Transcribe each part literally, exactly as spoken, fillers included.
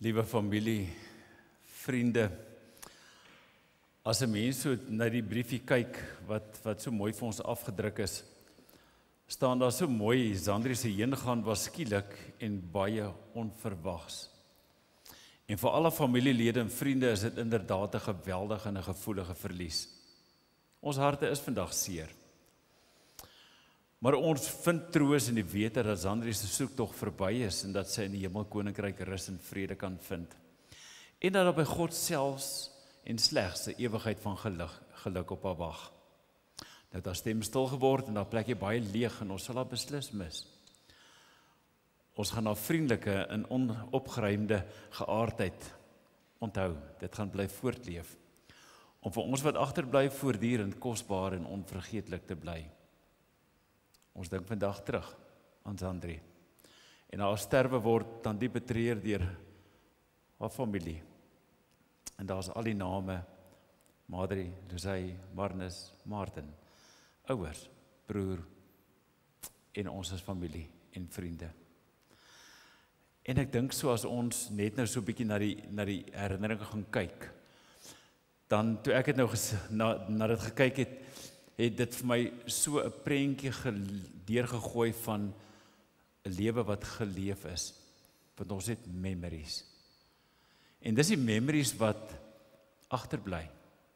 Liewe familie, vriende, as 'n mens so na die briefie kyk wat wat so mooi vir ons afgedruk is, staan daar so mooi, Zandri se heengaan was skielik en baie onverwags. En vir alle familielede en vriende is dit inderdaad 'n geweldige en 'n gevoelige verlies. Ons harte is vandag seer. Maar ons vind troos in die wete dat Zandri se soektog verby is en dat sy in die hemelkoninkryk rus en vrede kan vind. En dat daar by God selfs en slegs 'n ewigheid van geluk, geluk op haar wag. Nou het haar stem stil geword en haar plekjie baie leeg en ons sal haar beslis mis. Ons gaan haar vriendelike en onopgeruimde geaardheid onthou. Dit gaan bly voortleef. Om vir ons wat agterbly voortdurend kosbaar en onvergeetlik te bly. Ons dink vandag terug aan Zandri. En haar sterwe word dan diep betreur deur haar familie. En daar's al die name: Madri, Lucy, Marnus, Martin, ouers, broer en ons as familie en vriende. En ek dink so as ons net nou so 'n bietjie na die na die herinneringe gaan kyk, dan toe ek het nou ges, na na dit gekyk het, het dit vir my so 'n prentjie deurgegooi van 'n lewe wat geleef is. Want ons het memories. En dis die memories wat agterbly.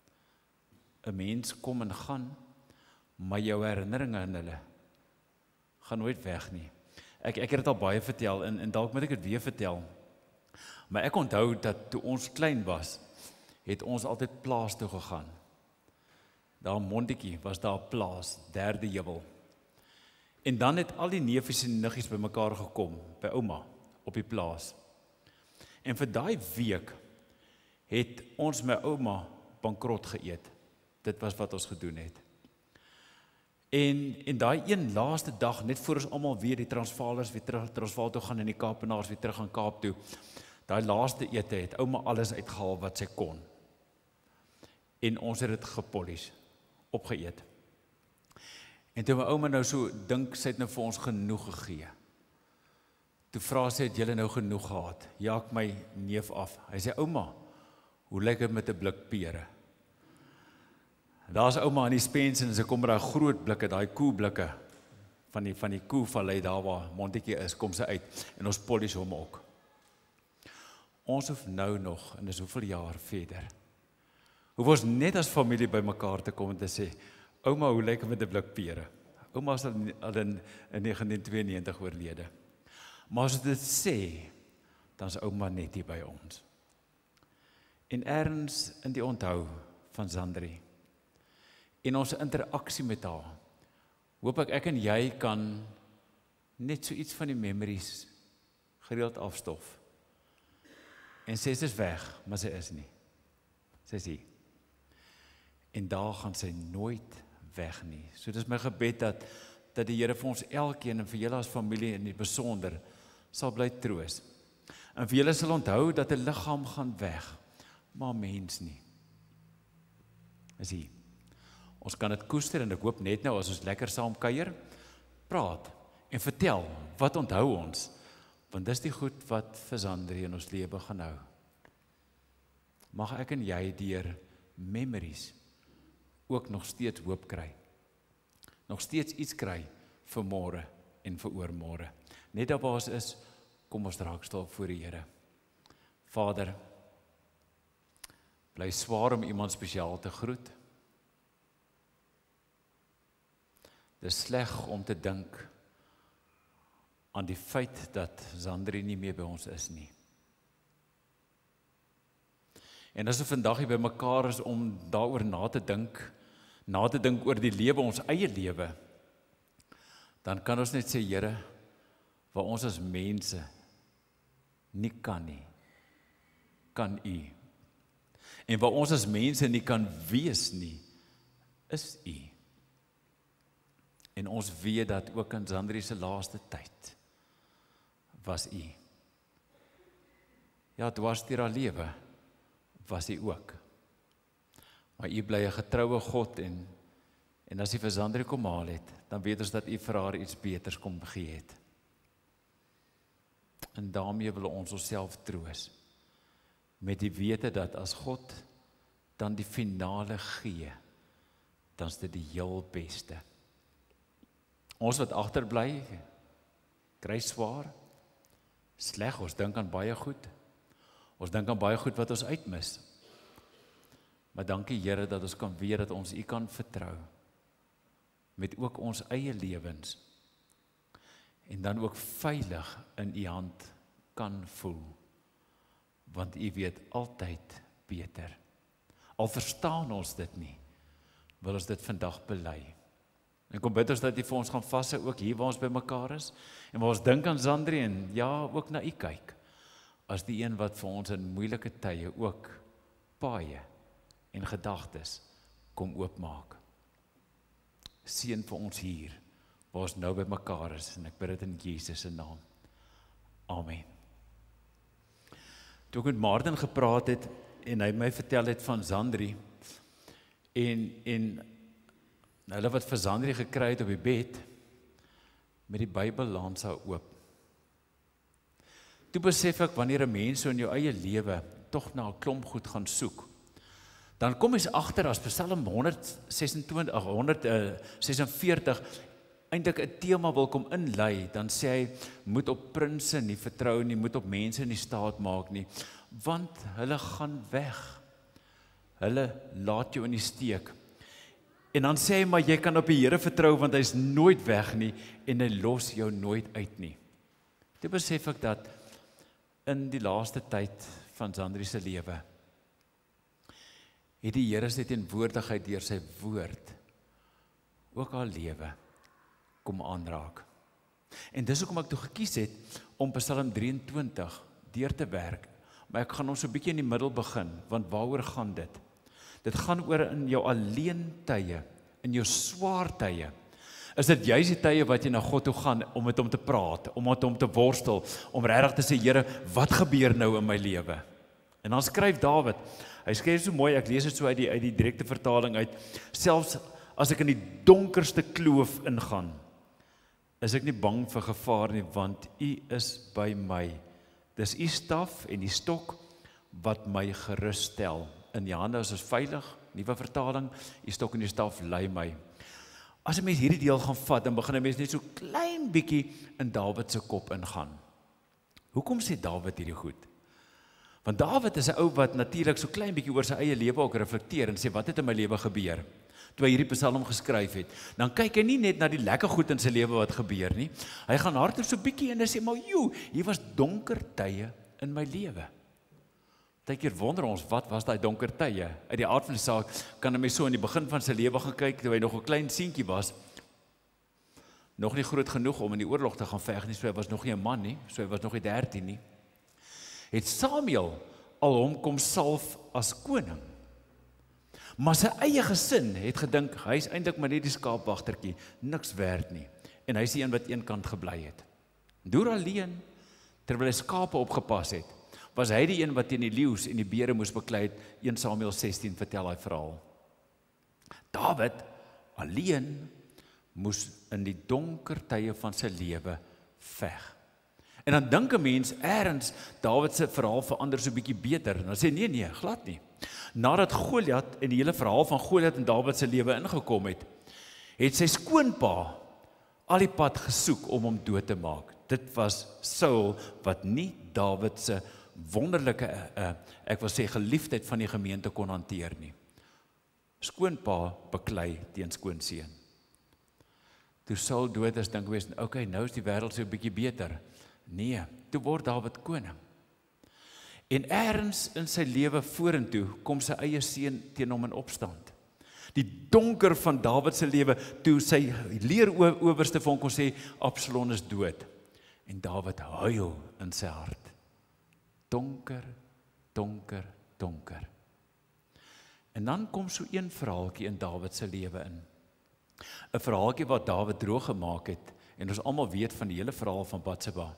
'n Mens kom en gaan, maar jou herinneringe aan hulle gaan nooit weg nie. Ek ek het dit al baie vertel en en dalk moet ek dit weer vertel. Maar ek onthou dat toe ons klein was, het ons altyd plaas toe gegaan. Daar in Montetjie was daar 'n plaas, derde heuwel. En dan het al die neefies en niggies bymekaar gekom by ouma op die plaas. En vir daai week het ons my ouma bankrot geëet. Dit was wat ons gedoen het. En en daai een laaste dag, net voor ons almal weer die Transvaalers weer terug Transvaal toe gaan en die Kaapenaars weer terug aan Kaap toe. Daai laaste ete het ouma alles uitgehaal wat sy kon. En ons het dit gepolish, opgeëet. En toe my ouma nou so dink, sy het nou vir ons genoeg gegee. Toe vra sy, het julle nou genoeg gehad? Ja, ek my neef af. Hy sê, ouma, hoe lyk dit met 'n blik pere? Daar's ouma in die Spens en sy kom met daai groot blikke, daai koeblikke van die van die Koevallei daar waar Montetjie is, kom sy uit en ons polish hom ook. Ons hoef nou nog, en dis hoeveel jaar verder, hoef ons net as familie by mekaar te kom en te sê, ouma, hoe lyk dit met 'n blik pere? Ouma is al in, in negentien tweeënnegentig oorlede. Maar as dit sê, dan is ouma net hier by ons. En erns in die onthou van Zandri, en ons interaksie met haar, hoop ek ek en jy kan net so iets van die memories gereeld afstof. En sê, sy is weg, maar sy is nie. Sy is hier. En daar gaan sy nooit weg nie. So dis my gebed dat, dat die Here vir ons elkeen en vir julle as familie in die besonder sal bly troos. En vir julle sal onthou dat 'n liggaam gaan weg, maar mens nie. Is hier. Ons kan dit koester en ek hoop net nou as ons lekker saam kuier, praat en vertel wat onthou ons, want dis die goed wat vir Zandri in ons lewe gaan hou. Mag ek en jy deur memories ook nog steeds hoop kry. Nog steeds iets kry vir môre en vir oormôre. Net daar waar ons is, kom ons raak stil voor die Here. Vader, bly swaar om iemand spesiaal te groet. Dis sleg om te dink aan die feit dat Zandri nie meer by ons is nie. En as ons vandag hier by mekaar is om daaroor na te dink, na te dink oor die lewe, ons eie lewe, dan kan ons net sê, Here, waar ons as mense nie kan nie, kan U. En waar ons as mense nie kan wees nie, is U. En ons weet dat ook in Zandri se laaste tyd was U. Ja, dwars deur haar lewe was U ook. Maar U bly 'n getroue God en en as U vir Zandri kom haal het, dan weet ons dat U vir haar iets beters kom gee het. En daarmee wil ons onsself troos. met die wete dat as God dan die finale gee, dan is dit die heel beste. Ons wat agterbly, kry swaar, sleg, ons dink aan baie goed, ons dink aan baie goed wat ons uitmis, maar dankie Here dat ons kan weet dat ons U kan vertrou, met ook ons eie lewens, en dan ook veilig in U hand kan voel, want U weet altyd beter. Al verstaan ons dit nie, wil ons dit vandag bely. En kom bid ons dat U vir ons gaan vashou, ook hier waar ons by mekaar is, en waar ons dink aan Zandri, en ja, ook na U kyk, as die een wat vir ons in moeilike tye ook paaie en gedagtes kom oopmaak. Seën vir ons hier, waar ons nou by mekaar is, en ek bid dit in Jesus se naam. Amen. Toe ek met Martin gepraat het, en hy my vertel het van Zandri, en, en hulle wat vir Zandri gekry het op die bed, met die Bybel langs haar oop. Toe besef ek, wanneer 'n mens so in jou eie lewe, tog na 'n klomp goed gaan soek, dan kom jy agter as Psalm honderd sesenveertig eintlik 'n tema wil kom inlei, dan sê hy, moet op prinse nie vertrou nie, moet op mense nie staat maak nie, want hulle gaan weg. Hulle laat jou in die steek. En dan sê hy, maar jy kan op die Here vertrou, want hy is nooit weg nie, en hy los jou nooit uit nie. Toe besef ek dat in die laaste tyd van Zandri se lewe, het die Here se teenwoordigheid deur sy woord ook haar lewe kom aanraak. En dis hoekom ek toe gekies het om Psalm drie en twintig deur te werk, maar ek gaan ons so 'n bietjie in die middel begin, want waaroor gaan dit? Dit gaan oor in jou alleen tye, in jou swaar tye, is dit juist die tye wat jy na God toe gaan om met hom te praat, om met hom te worstel, om regtig te sê, Here, wat gebeur nou in my lewe? En dan skryf Dawid, hy skryf so mooi, ek lees dit so uit die, uit die direkte vertaling uit, selfs as ek in die donkerste kloof ingaan, is ek nie bang vir gevaar nie, want U is by my. Dis U staf en die stok wat my gerus stel. In die hande is ons veilig, nuwe vertaling, U stok en die staf lei my. As 'n mens hierdie deel gaan vat, dan begin 'n mens net so klein bietjie in Dawid se kop ingaan. Hoekom sê Dawid hierdie goed? Want Dawid is 'n ou wat natuurlik so klein bietjie oor sy eie lewe ook reflekteer en sê, wat het in my lewe gebeur? Toe hy hierdie Psalm geskryf het, dan kyk hy nie net na die lekker goed in sy lewe wat gebeur nie. Hy gaan hardop so bietjie en hy sê, maar joe, hier was donker tye in my lewe. Partykeer wonder ons, wat was daai donker tye? Uit die aard van die saak kan 'n mens so in die begin van sy lewe gaan kyk, toe hy nog 'n klein seentjie was, nog nie groot genoeg om in die oorlog te gaan veg nie, so hy was nog nie 'n man nie, so hy was nog nie dertien nie. Het Samuel al hom kom salf as koning. Maar sy eie gesin het gedink, hy is eintlik maar net die skaapwagtertjie, niks werd nie. En hy is die een wat eenkant gebly het. Deur alleen, terwyl hy skape opgepas het, was hy die een wat teen die leeu's en die beere moes beklei het. Eerste Samuel sestien vertel hy verhaal. Dawid alleen moes in die donker tye van sy lewe veg. En dan dink 'n mens, eers Dawid se verhaal verander so 'n bietjie beter. En dan sê nee nee, glad nie. Nadat Goliat en die hele verhaal van Goliat in Dawid se lewe ingekom het, het sy skoonpa al die pad gesoek om hom dood te maak. Dit was Saul wat nie Dawid se wonderlike, uh, ek wil sê geliefdheid van die gemeente kon hanteer nie. Skoonpa beklei teen skoonseun. Toe Saul dood is, dink wees, okay, nou is die wêreld so 'n bietjie beter. Nee, toe word Dawid koning. En eers in sy lewe vorentoe kom sy eie seun teen hom in opstand. Die donker van Dawid se lewe, toe sy leeroowerste vir hom kon sê, Absalom is dood. En Dawid huil in sy hart. Donker, donker, donker. En dan kom so een verhaaltjie in Dawid se lewe in. 'n Verhaaltjie wat Dawid droog gemaak het, en ons almal weet van die hele verhaal van Batseba.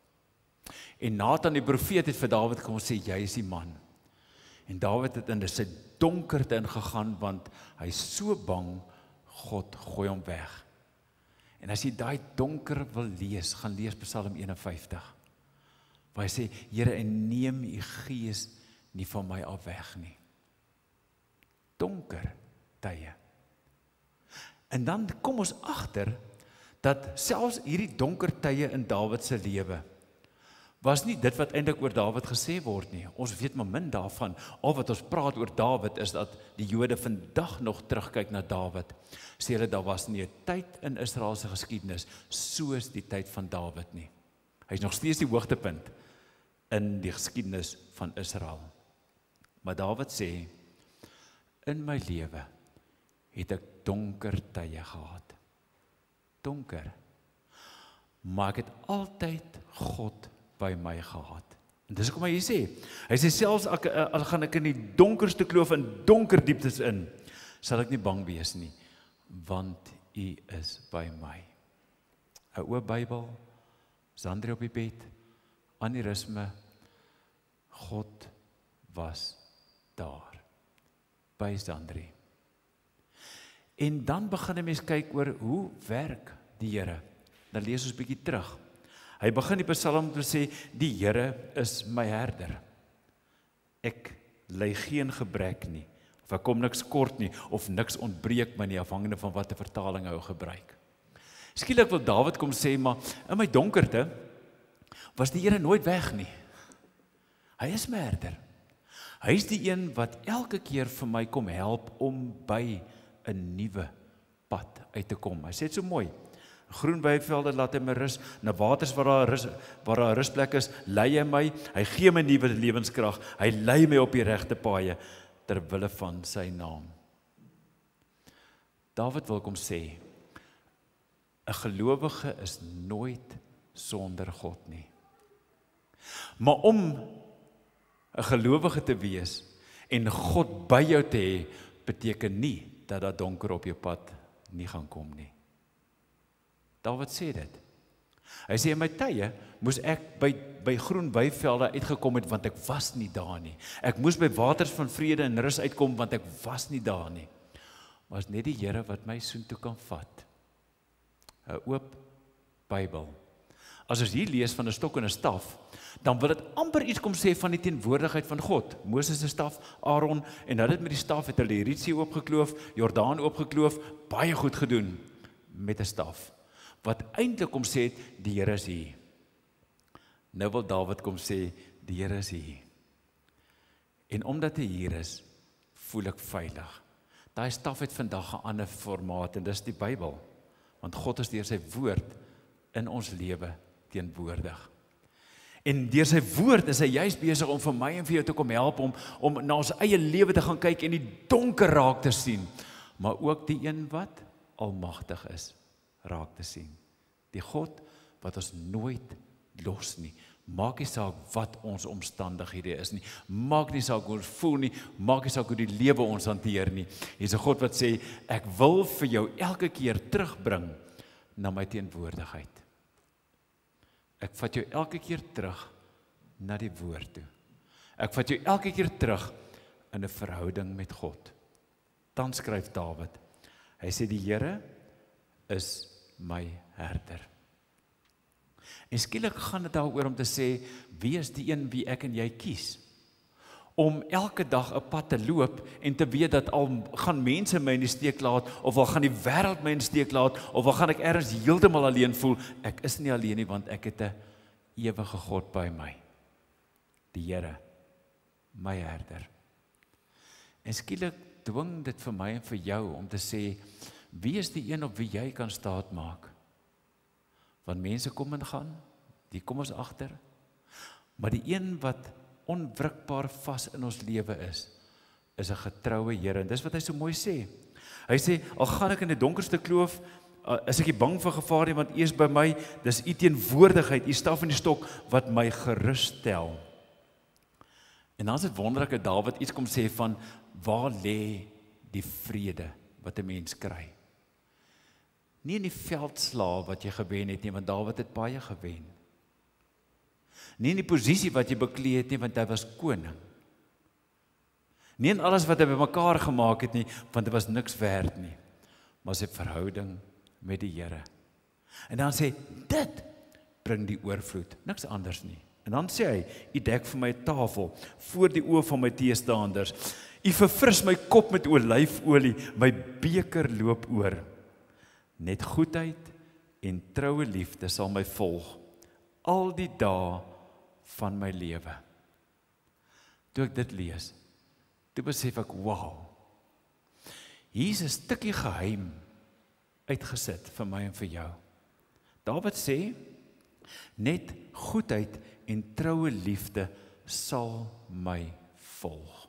En Nathan die profeet het vir Dawid kom sê, jy is die man. En Dawid het in sy donkerte ingegaan, want hy is so bang, God gooi hom weg. En as jy daai donker wil lees, gaan lees Psalm eenenvyftig. Waar hy sê, Here, en neem u gees nie van my af weg nie. Donker tye. En dan kom ons agter dat selfs hierdie donker tye in Dawid se lewe was nie dit wat eintlik oor Dawid gesê word nie. Ons weet maar min daarvan. Al wat ons praat oor Dawid is dat die Jode vandag nog terugkyk na Dawid. Sê hulle daar was nie 'n tyd in Israel se geskiedenis soos die tyd van Dawid nie. Hy is nog steeds die hoogtepunt in die geskiedenis van Israel. Maar Dawid sê, in my lewe het ek donker tye gehad. Donker. Maar ek het altyd God by my gehad. En dis hoekom hy sê, hy sê selfs ek, al gaan ek in die donkerste kloof in donker dieptes in, sal ek nie bang wees nie, want U is by my. 'n Oop Bybel, Sandrie op die bed, aneurysme, God was daar, by Sandrie. En dan begin 'n mens kyk oor hoe werk die Here. Dan lees ons 'n bietjie terug. Hy begin die Psalm te sê, die Here is my herder. Ek ly geen gebrek nie, of ek kom niks kort nie, of niks ontbreek my nie, afhangende van watter vertaling hy gebruik. Skielik wil Dawid kom sê, maar in my donkerte was die Here nooit weg nie. Hy is my herder. Hy is die een wat elke keer vir my kom help om by 'n nuwe pad uit te kom. Hy sê dit so mooi. Groen weivelde laat hy my rus, na waters waar daar rus, waar daar 'n rusplek is, lei hy my, hy gee my nuwe lewenskrag, hy lei my op die regte paaie ter wille van sy naam. Dawid wil kom sê, 'n gelowige is nooit sonder God nie. Maar om 'n gelowige te wees en God by jou te hê, beteken nie dat daar donker op jou pad nie gaan kom nie. Dawid sê dit. Hy sê in my tye moes ek by by groen weivelde uitgekom het want ek was nie daar nie. Ek moes by waters van vrede en rus uitkom want ek was nie daar nie. Maar is net die Here wat my soontoe kan vat. 'n Oop Bybel. As ons hier lees van 'n stok en 'n staf, dan wil dit amper iets kom sê van die teenwoordigheid van God. Moses se staf, Aaron, en hulle het met die staf het hulle die Rietsee oopgekloof, Jordaan oopgekloof, baie goed gedoen met 'n staf. Wat eintlik kom sê het, die Here is hier. Nou wil Dawid kom sê, die Here is hier. En omdat hy hier is, voel ek veilig. Daai staf het vandag 'n ander formaat en dis die Bybel. Want God is deur sy woord in ons lewe teenwoordig. En deur sy woord is hy juist besig om vir my en vir jou te kom help om om na ons eie lewe te gaan kyk en die donker raak te sien, maar ook die een wat almagtig is raak te sien. Die God wat ons nooit los nie. Maak nie saak wat ons omstandighede is nie. Maak nie saak hoe ons voel nie. Maak nie saak hoe die lewe ons hanteer nie. Hier's 'n God wat sê, ek wil vir jou elke keer terugbring na my teenwoordigheid. Ek vat jou elke keer terug na die woord toe. Ek vat jou elke keer terug in 'n verhouding met God. Dan skryf Dawid. Hy sê die Here is my herder. En skielik gaan dit daaroor om te sê, wie is die een wie ek en jy kies? Om elke dag 'n pad te loop en te weet dat al gaan mense my in die steek laat, of al gaan die wêreld my in die steek laat, of al gaan ek ergens heeltemal alleen voel, ek is nie alleen nie, want ek het 'n ewige God by my. Die Here, my herder. En skielik dwing dit vir my en vir jou om te sê, wie is die een op wie jy kan staat maak? Want mense kom en gaan, die kom ons agter. Maar die een wat onwrikbaar vas in ons lewe is, is 'n getroue Here. En dis wat hy so mooi sê. Hy sê, al gaan ek in die donkerste kloof, is ek nie bang vir gevaar nie, want U is by my, dis U teenwoordigheid, U staf en die stok, wat my gerus stel. En dan is dit wonderlik dat Dawid iets kom sê van, waar lê die vrede wat 'n mens kry? Nie in die veldslaaf wat jy gewen het nie, want Dawid het baie gewen. Nie in die posisie wat jy beklee het nie, want hy was koning. Nie in alles wat hy bymekaar gemaak het nie, want hy was niks werd nie. Maar sy verhouding met die Here. En dan sê, dit bring die oorvloed, niks anders nie. En dan sê hy, U dek vir my 'n tafel voor die oë van my teestanders. U verfris my kop met olyfolie, my beker loop oor. Net goedheid en troue liefde sal my volg al die dae van my lewe. Toe ek dit lees, toe besef ek, wow, hier is 'n stukkie geheim uitgesit vir my en vir jou. Dawid sê, net goedheid en troue liefde sal my volg.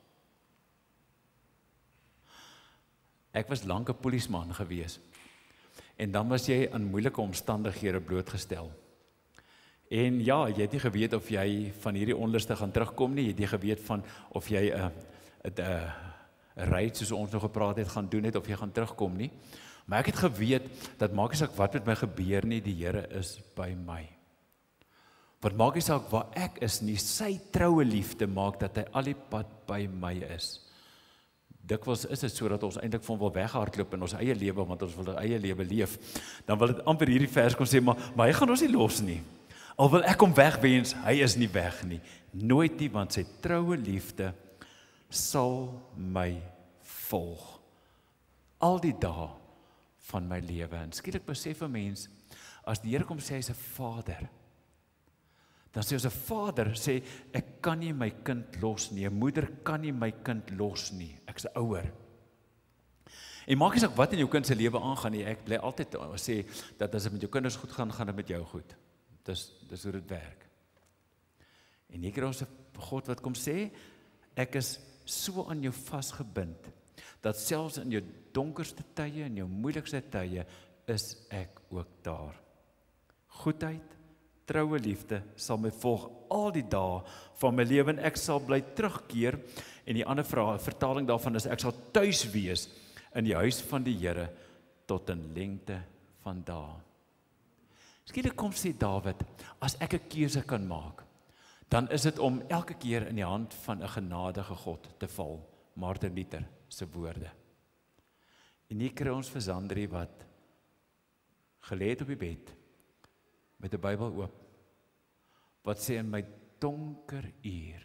Ek was lank 'n polisieman gewees, en dan was jy aan moeilike omstandighede blootgestel. En ja, jy het nie geweet of jy van hierdie onluste gaan terugkom nie, jy het nie geweet van of jy 'n 'n 'n ry soos ons nog gepraat het gaan doen het of jy gaan terugkom nie. Maar ek het geweet dat maak nie saak wat met my gebeur nie, die Here is by my. Wat maak nie saak waar ek is nie, sy troue liefde maak dat hy al die pad by my is. Dikwels is dit so dat ons eintlik van wil weghardloop in ons eie lewe, want ons wil ons eie lewe leef. Dan wil dit amper hierdie vers kon sê, maar, maar hy gaan ons nie los nie. Al wil ek hom wegwens, hy is nie weg nie. Nooit nie, want sy troue liefde sal my volg. Al die dae van my lewe. En skielik besef 'n mens, as die Here kom sê hy's 'n vader, dan sê ons 'n vader sê, ek kan nie my kind los nie, 'n moeder kan nie my kind los nie, ek's 'n ouer. En maak nie saak wat in jou kind se lewe aangaan nie, ek bly altyd sê, dat as dit met jou kinders goed gaan, gaan dit met jou goed. Dis, dis hoe dit werk. En hier kry ons 'n God wat kom sê, ek is so aan jou vasgebind, dat selfs in jou donkerste tye, in jou moeilikste tye, is ek ook daar. Goedheid, troue liefde sal my volg al die dae van my lewe, en ek sal bly terugkeer, en die ander vraag, vertaling daarvan is, ek sal tuis wees in die huis van die Here tot in lengte van dae. Skielik kom sê Dawid, as ek 'n keuse kan maak, dan is dit om elke keer in die hand van 'n genadige God te val, Martin Luther se woorde. En hier kry ons vir Sandri wat gelê het op die bed, met 'n Bybel oop, wat sê, in my donker uur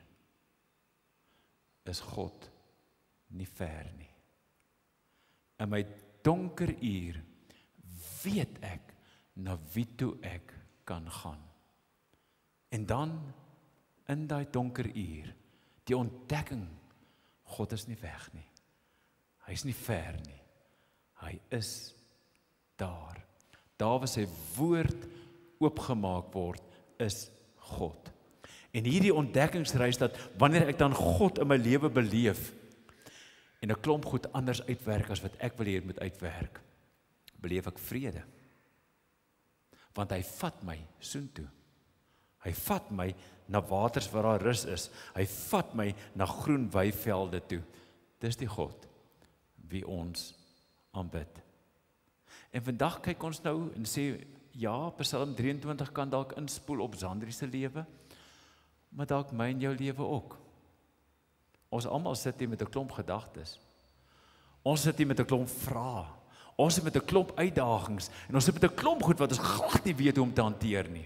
is God nie ver nie. In my donker uur weet ek na wie toe ek kan gaan. En dan, in daai donker uur, die ontdekking, God is nie weg nie. Hy is nie ver nie. Hy is daar. Daar waar sy woord oopgemaak word, is God. En hierdie ontdekkingsreis, dat wanneer ek dan God in my lewe beleef, en 'n klomp goed anders uitwerk as wat ek wil hê dit moet uitwerk, beleef ek vrede. Want hy vat my soontoe. Hy vat my na waters waar daar rus is. Hy vat my na groen weivelde toe. Dis die God wie ons aanbid. En vandag kyk ons nou en sê, ja, Psalm drieëntwintig kan dalk inspoel op Sandri se lewe, maar dalk my en jou lewe ook. Ons almal sit hier met 'n klomp gedagtes. Ons sit hier met 'n klomp vrae. Ons sit met 'n klomp uitdagings en ons sit met 'n klomp goed wat ons glad nie weet hoe om te hanteer nie.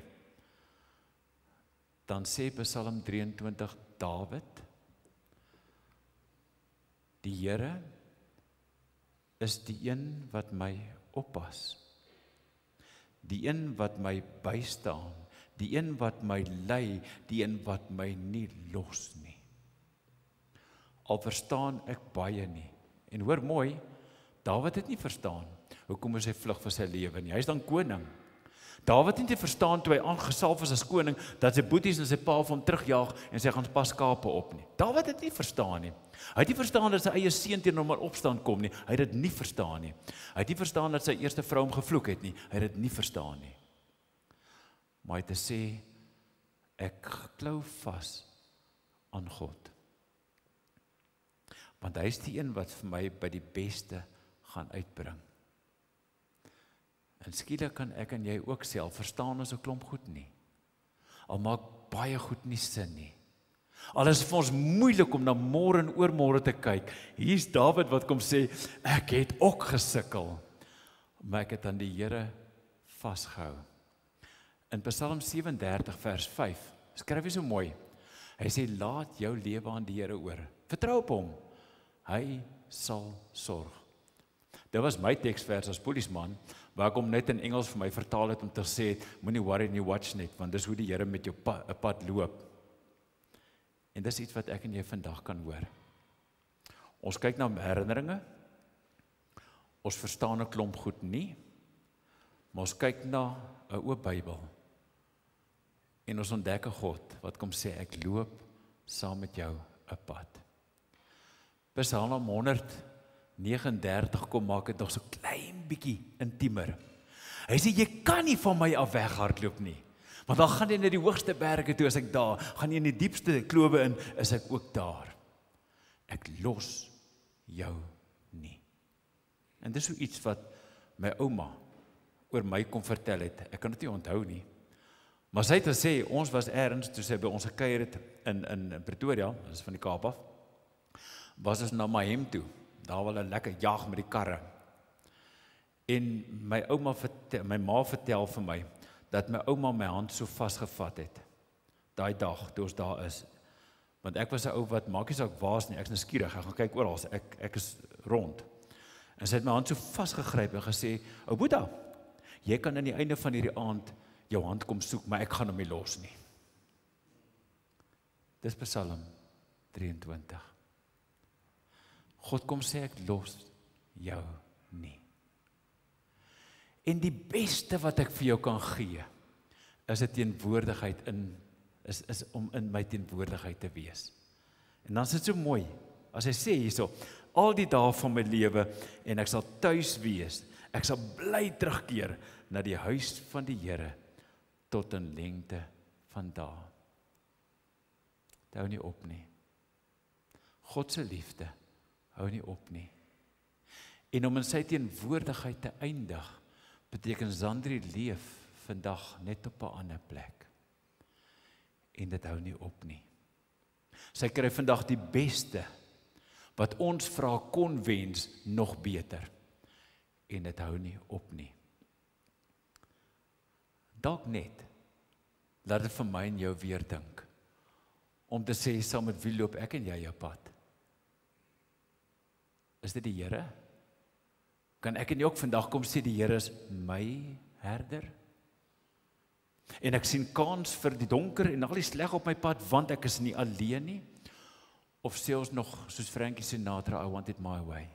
Dan sê Psalm drieëntwintig, Dawid, die Here is die een wat my oppas. Die een wat my bystaan, die een wat my lei, die een wat my nie los nie. Al verstaan ek baie nie. En hoor mooi, Dawid het nie verstaan hoekom hy vlug vir sy lewe nie. Hy is dan koning. Dawid het nie verstaan toe hy aangesalf is as koning, dat sy boeties en sy pa vir hom terugjaag en sy gaan pas skape op nie. Dawid het nie verstaan nie. Hy het nie verstaan dat sy eie seun teen hom in opstand kom nie. Hy het dit nie verstaan nie. Hy het nie verstaan dat sy eerste vrou hom gevloek het nie. Hy het dit nie verstaan nie. Maar hy het te sê, ek klou vas aan God. Want hy is die een wat vir my by die beste gaan uitbring. En skielik kan ek en jy ook self verstaan ons 'n klomp goed nie. Al maak baie goed nie sin nie. Al is vir ons moeilik om na môre en oormôre te kyk. Hier's Dawid wat kom sê, ek het ook gesukkel, maar ek het aan die Here vasgehou. In Psalm sewe en dertig vers vyf Skryf hy so mooi. Hy sê, laat jou lewe aan die Here oor. Vertrou op hom. Hy sal sorg. Dit was my teksvers as polisman, waar ek hom net in Engels vir my vertaal het om te sê, moenie worry nie, watch net, want dis hoe die Here met jou pad, pad loop. En dis iets wat ek en jy vandag kan hoor. Ons kyk na herinneringe, ons verstaan 'n klomp goed nie, maar ons kyk na 'n oop Bybel, en ons ontdek 'n God, wat kom sê, ek loop saam met jou 'n pad. Psalm honderd neges en dertig kom maak het nog so klein bietjie intiemer. Hy sê, jy kan nie van my af weghardloop nie, want dan gaan jy na die hoogste berge toe, as ek daar, gaan jy in die diepste klowe in, is ek ook daar. Ek los jou nie. En dis so iets wat my ouma oor my kom vertel het, ek kan dit nie onthou nie, maar sy het gesê, ons was ergens, toe sy by ons gekuier het, in, in Pretoria, dat is van die Kaap af, was ons na Mahem toe, daar was 'n lekker jag met die karre, en my ouma vertel, my ma vertel vir my, dat my ouma my hand so vasgevat het, daai dag, toe ons daar is, want ek was 'n ou wat, maak nie saak waar is nie, ek is nuuskierig, ek gaan kyk oral, ek, ek is rond, en sy het my hand so vasgegryp en gesê, ou Boeta, jy kan aan die einde van hierdie aand, jou hand kom soek, maar ek gaan hom nie los nie. Dis Psalm drieëntwintig. God kom sê, ek los jou nie. En die beste wat ek vir jou kan gee, is 'n teenwoordigheid in, is, is om in my teenwoordigheid te wees. En dan is dit so mooi, as hy sê hierso, al die dae van my lewe, en ek sal tuis wees, ek sal bly terugkeer na die huis van die Here, tot in lengte van dae. Dit hou nie op nie. God se liefde hou nie op nie. En om in sy teenwoordigheid te eindig, beteken Zandri leef vandag net op 'n ander plek. En dit hou nie op nie. Sy kry vandag die beste, wat ons vra kon wens, nog beter. En dit hou nie op nie. Dalk net, laat dit vir my en jou weer dink, om te sê, saam met wie loop ek en jy jou pad? Is dit die Here? Kan ek en jy ook vandag kom sê, die Here is my herder? En ek sien kans vir die donker en al die sleg op my pad, want ek is nie alleen nie? Of sê ons nog, soos Frankie Sinatra, I want it my way?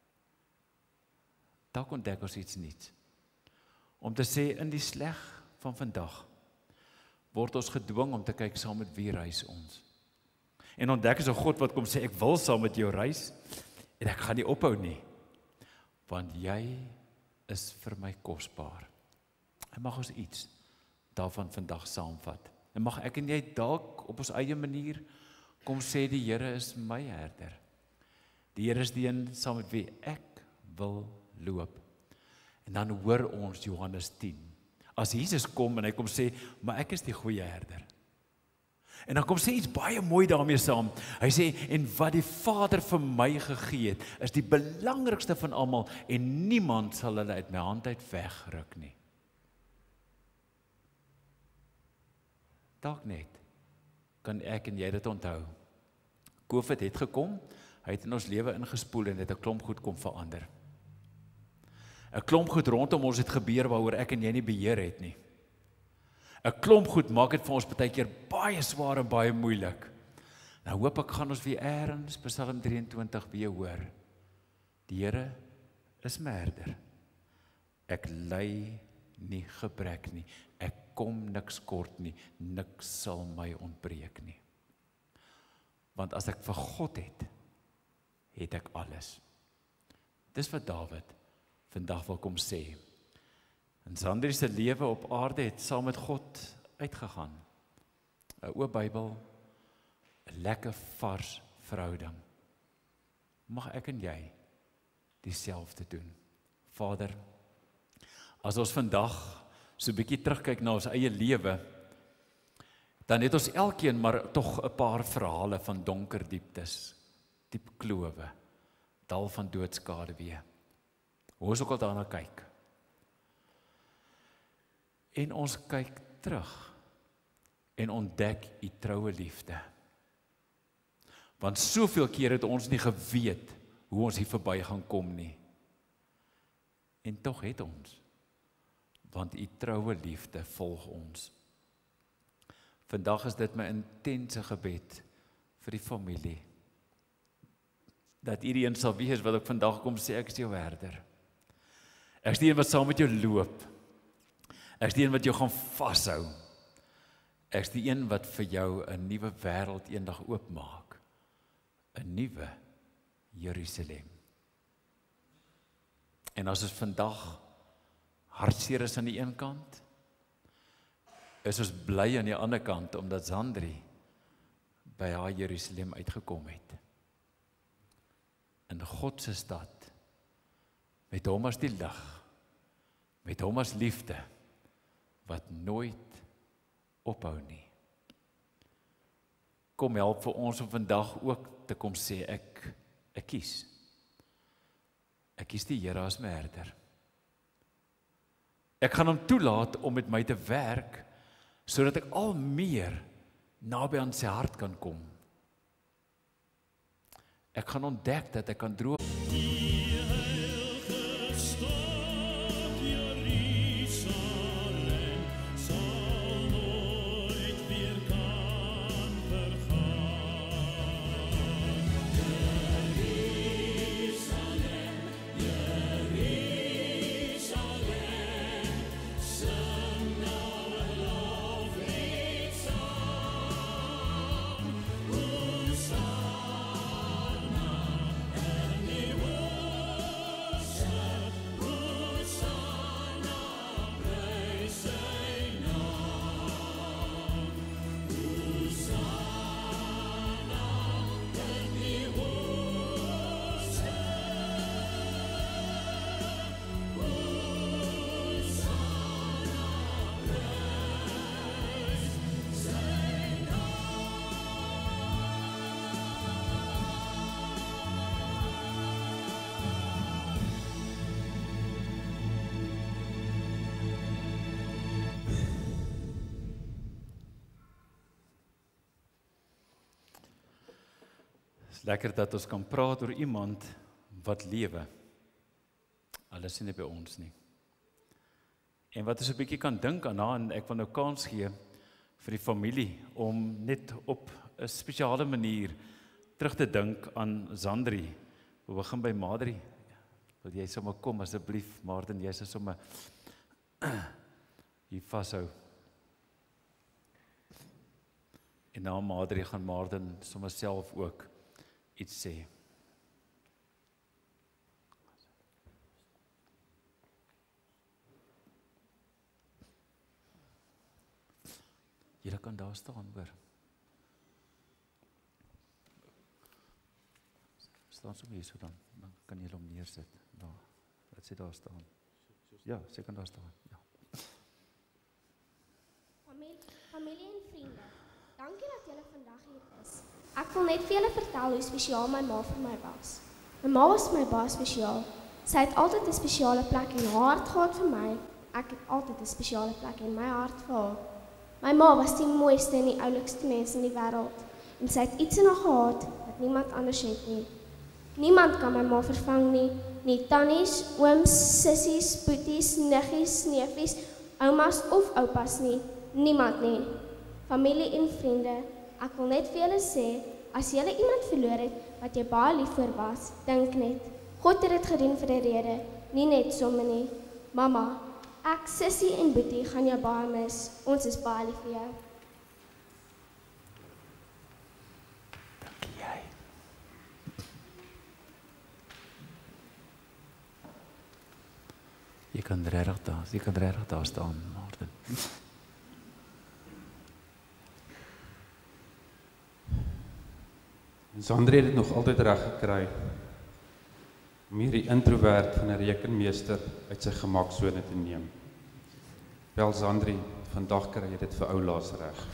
Dalk ontdek ons iets niets. Om te sê, in die sleg van vandag, word ons gedwing om te kyk saam met wie reis ons. En ontdek is 'n God wat kom sê, ek wil saam met jou reis, en ek gaan nie ophou nie, want jy is vir my kosbaar. En mag ons iets daarvan vandag saamvat. En mag ek en jy dalk op ons eie manier kom sê, die Here is my herder. Die Here is die een saam met wie ek wil loop. En dan hoor ons Johannes tien. As Jesus kom en hy kom sê, maar ek is die goeie herder. En dan kom sê iets baie mooi daarmee saam. Hy sê, en wat die Vader vir my gegee het, is die belangrikste van almal, en niemand sal hulle uit my hand uit wegruk nie. Dalk net, kan ek en jy dit onthou. COVID het gekom, hy het in ons lewe ingespoel en het 'n klomp goed kom verander. 'n Klomp goed rondom ons het gebeur waaroor ek en jy nie beheer het nie. 'n Klomp goed maak dit vir ons baie keer baie swaar en baie moeilik. Nou hoop ek gaan ons weer eers Psalm drieëntwintig weer hoor. Die Here is my herder. Ek ly nie gebrek nie. Ek kom niks kort nie. Niks sal my ontbreek nie. Want as ek vir God het, het ek alles. Dis wat Dawid vandag wil kom sê. En Zandri se lewe op aarde het saam met God uitgegaan. 'n Oop Bybel, 'n lekker vars verhouding. Mag ek en jy dieselfde doen. Vader, as ons vandag so 'n bietjie terugkyk na ons eie lewe, dan het ons elkeen maar tog 'n paar verhale van donker dieptes, diep klowe, dal van doodskaduwee. Hoe ons ook al daarna kyk. En ons kyk terug en ontdek u troue liefde. Want soveel keer het ons nie geweet hoe ons hier verby gaan kom nie. En tog het ons, want u troue liefde volg ons. Vandag is dit my intense gebed vir die familie, dat u die een sal wees wat ek vandag kom sê, ek is jou herder. Ek is die een wat saam met jou loop. Ek is die een wat jou gaan vashou. Ek is die een wat vir jou 'n nuwe wêreld eendag oopmaak. 'n Nuwe Jerusalem. En as ons vandag hartseer is aan die een kant, is ons bly aan die ander kant, omdat Zandri by haar Jerusalem uitgekom het. In God se stad, met hom as die lig, met hom as liefde, wat nooit ophou nie. Kom help vir ons om vandag ook te kom sê, ek, ek kies. Ek kies die Here as my herder. Ek gaan hom toelaat om met my te werk, sodat ek al meer naby aan sy hart kan kom. Ek gaan ontdek dat ek kan droom. Lekker dat ons kan praat oor iemand wat lewe. Alles is nie by ons nie. En wat ons 'n bietjie kan dink aan haar, en ek wil nou kans gee vir die familie om net op 'n spesiale manier terug te dink aan Zandri. We begin by Madri. Wil jy sommer kom asseblief, Martin, jy is sommer hier vashou. En na Madri gaan Martin sommer self ook iets sê. Julle kan daar staan, hoor. Staan sommer hier so dan, dan kan julle hom neersit. Daar, laat sy daar staan. Ja, sy kan daar staan, ja. Familie, familie en vriende, dankie dat julle vandag hier is. Ek wil net vir julle vertel hoe spesiaal my ma vir my was. My ma was vir my baie spesiaal. Sy het altyd 'n spesiale plek in haar hart gehad vir my. Ek het altyd 'n spesiale plek in my hart vir haar. My ma was die mooiste en die oulikste mens in die wêreld. En sy het iets in haar gehad wat niemand anders het nie. Niemand kan my ma vervang nie. Nie tannies, ooms, sissies, boeties, niggies, neefies, oumas of oupas nie. Niemand nie. Familie en vriende, ek wil net vir julle sê, as julle iemand verloor het wat jy baie lief vir was, dink net, God het dit gedoen vir 'n rede, nie net sommer nie. Mama, ek, sissie en boetie gaan jou baie mis. Ons is baie lief vir jou. Dankie jy. Jy kan regtig daar, jy kan regtig daar staan, Martin. Zandri het dit nog altyd reg gekry om hierdie introvert van 'n rekenmeester uit sy gemaksone te neem. Wel Zandri, vandag kry jy dit vir oulaas reg.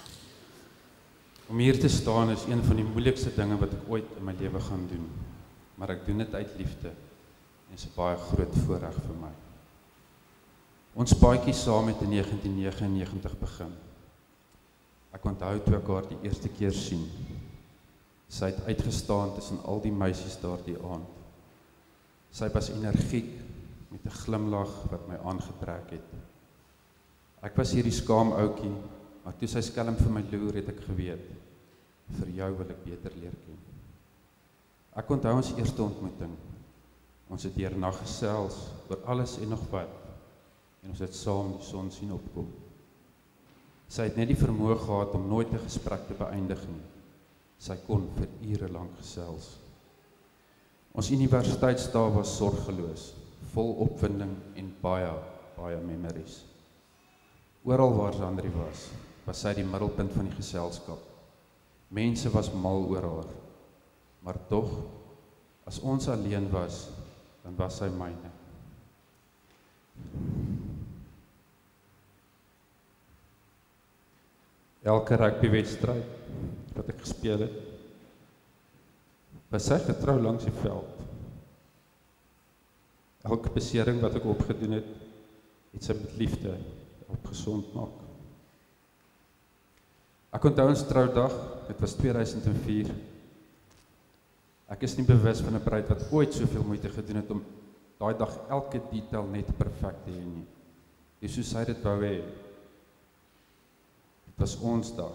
Om hier te staan is een van die moeilikste dinge wat ek ooit in my lewe gaan doen, maar ek doen dit uit liefde en is 'n baie groot voorreg vir my. Ons paadjie saam het in negentien negenennegentig begin. Ek onthou toe ek haar die eerste keer sien. Sy het uitgestaan tussen al die meisies daar die aand. Sy was energiek met 'n glimlag wat my aangetrek het. Ek was hierdie skaam ouetjie, maar toe sy skelm vir my loer het ek geweet, vir jou wil ek beter leer ken. Ek onthou ons eerste ontmoeting. Ons het deernag gesels oor alles en nog wat, en ons het saam die son sien opkom. Sy het net die vermoë gehad om nooit 'n gesprek te beëindig nie. Sy kon vir ure lank gesels. Ons universiteitsdae was sorgeloos, vol opwinding en baie, baie memories. Oral waar Zandri was, was sy die middelpunt van die geselskap. Mense was mal oor haar, maar tog, as ons alleen was, dan was sy myne. Elke rugbywedstryd wat ek gespeel het, was sy getrou langs die veld. Elke besering wat ek opgedoen het, het sy met liefde opgesond maak. Ek onthou ons troudag, dit was tweeduisend vier. Ek is nie bewus van 'n bruid wat ooit soveel moeite gedoen het om daai dag elke detail net perfek te hê nie. Dis soos sy dit wou hê. Dit was ons dag.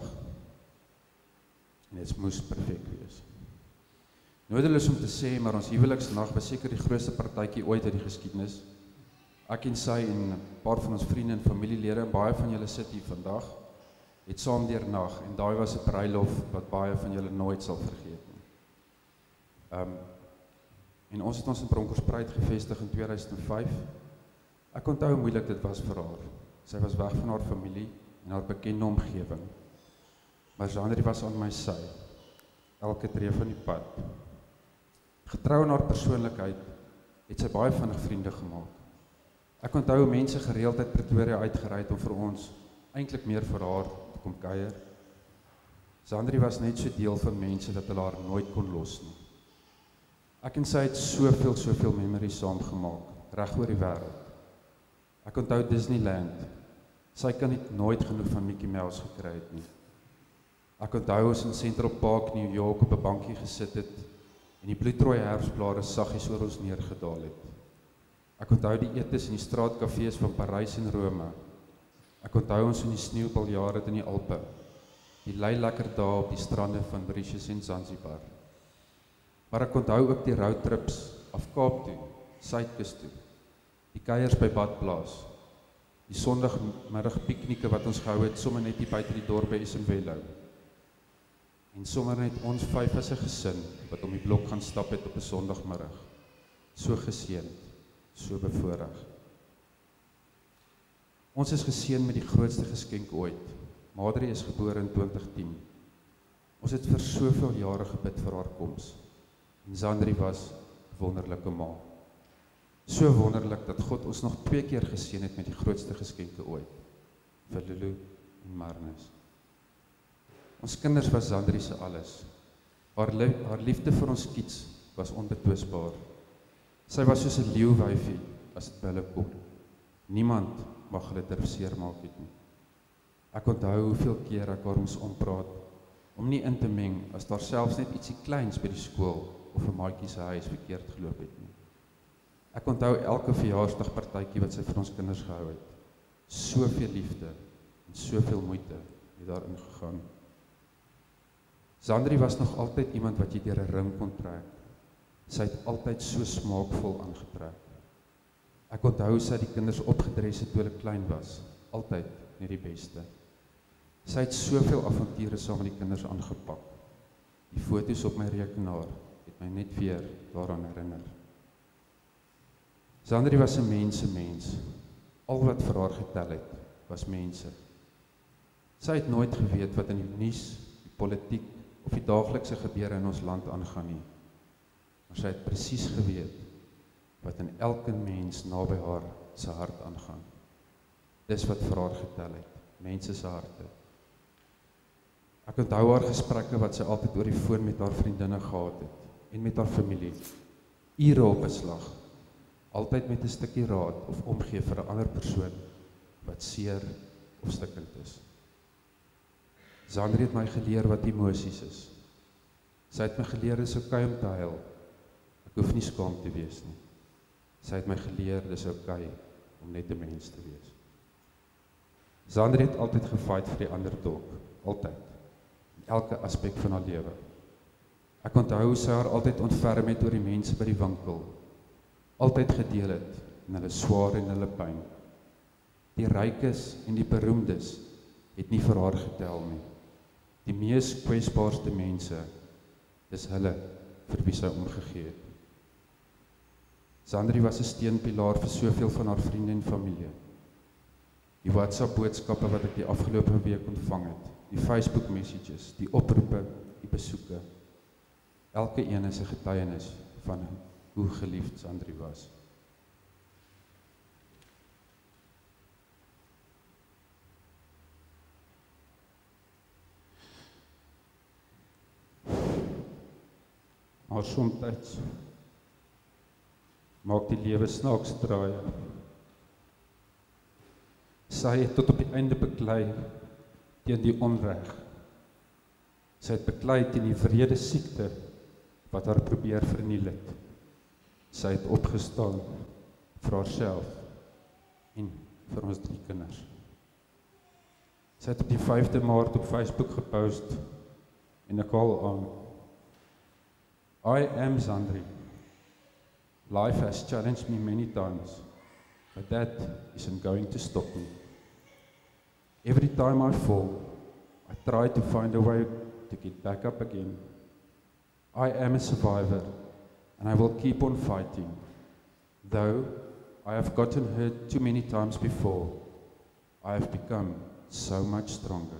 En dit moes perfek wees. Nodeloos om te sê, maar ons huweliksnag was seker die grootste partytjie ooit uit die geskiedenis. Ek en sy en 'n paar van ons vriende en familielede, en baie van julle sit hier vandag, het saam deernag, en daai was 'n bruilof wat baie van julle nooit sal vergeet nie. Um, en ons het ons in Bronkhorstspruit gevestig in tweeduisend vyf. Ek onthou hoe moeilik dit was vir haar. Sy was weg van haar familie en haar bekende omgewing. Maar Zandri was aan my sy, elke tree van die pad. Getrou in haar persoonlikheid, het sy baie vinnig vriende gemaak. Ek onthou hoe mense gereeld uit Pretoria uitgery het om vir ons, eintlik meer vir haar, te kom kuier. Zandri was net so deel van mense dat hulle haar nooit kon los nie. Ek en sy het soveel, soveel memories saam gemaak, reg oor die wêreld. Ek onthou Disneyland. Sy kan nie nooit genoeg van Mickey Mouse gekry het nie. Ek onthou ons in Central Park, New York, op 'n bankie gesit het en die bloedrooi herfsblare saggies oor ons neergedaal het. Ek onthou die etes in die straatkafees van Parys en Rome. Ek onthou ons in die sneeubaljaar in die Alpe. Die lei lekker dae op die strande van Mauritius en Zanzibar. Maar ek onthou ook die roadtrips af Kaap toe, Suidkus toe. Die kuiers by Badplaas. Die Sondagmiddag piknieke wat ons gehou het, sommer net hier buite die dorp by Esenwello. En sommer net ons vyf as 'n gesin wat om die blok gaan stap het op 'n Sondagmiddag. So geseënd, so bevoorreg. Ons is geseën met die grootste geskenk ooit. Madri is gebore in twintig tien. Ons het vir soveel jare gebid vir haar koms. En Zandri was 'n wonderlike ma. So wonderlik dat God ons nog twee keer geseën het met die grootste geskenke ooit. Vir Lulu en Marnus. Ons kinders was Zandri se alles. Haar, li haar liefde vir ons kids was onbetwisbaar. Sy was soos 'n leeuwyfie as dit by hulle kom. Niemand mag hulle durf seermaak het nie. Ek onthou hoeveel keer ek haar moes ompraat om nie in te meng as daar selfs net ietsie kleins by die skool of 'n maatjie se huis verkeerd geloop het nie. Ek onthou elke verjaarsdagpartytjie wat sy vir ons kinders gehou het. Soveel liefde en soveel moeite het daarin gegaan. Zandri was nog altyd iemand wat jy deur 'n ring kon trek. Sy het altyd so smaakvol aangetrek. Ek onthou sy het die kinders opgedres het toe hulle klein was, altyd net die beste. Sy het soveel avonture saam met die kinders aangepak. Die foto's op my rekenaar het my net weer daaraan herinner. Zandri was 'n mensemens. Al wat vir haar getel het, was mense. Sy het nooit geweet wat in die nuus, die politiek of die daaglikse gebeure in ons land aangaan nie. Maar sy het presies geweet wat in elke mens naby haar se hart aangaan. Dis wat vir haar getel het, mense se harte. Ek onthou haar gesprekke wat sy altyd oor die foon met haar vriendinne gehad het en met haar familie. Ure op 'n slag. Altyd met 'n stukkie raad of omgee vir 'n ander persoon wat seer of stikkend is. Zandri het my geleer wat emosies is. Sy het my geleer dis oukei om te huil. Ek hoef nie skaam te wees nie. Sy het my geleer dis oukei om net 'n mens te wees. Zandri het altyd gefight vir die underdog, altyd. In elke aspek van haar lewe. Ek onthou hoe sy haar altyd ontferm het oor die mense by die winkel. Altyd gedeel het in hulle swaar en hulle pyn. Die rykes en die beroemdes het nie vir haar getel nie. Die mees kwesbaarste mense, dis hulle vir wie sy omgegee het. Zandri was 'n steunpilaar vir soveel van haar vriende en familie. Die WhatsApp boodskappe wat ek die afgelope week ontvang het, die Facebook messages, die oproepe, die besoeke. Elke een is 'n getuienis van hoe geliefd Zandri was. Maar soms maak die lewe snaaks draaie. Sy het tot op die einde beklei teen die onreg. Sy het beklei teen die wrede siekte wat haar probeer verniel het. Sy het opgestaan vir haarself en vir ons drie kinders. Sy het op die vyfde Maart op Facebook gepost en ek haal aan: I am Zandri. Life has challenged me many times, but that isn't going to stop me. Every time I fall, I try to find a way to get back up again. I am a survivor, and I will keep on fighting. Though I have gotten hurt too many times before, I have become so much stronger.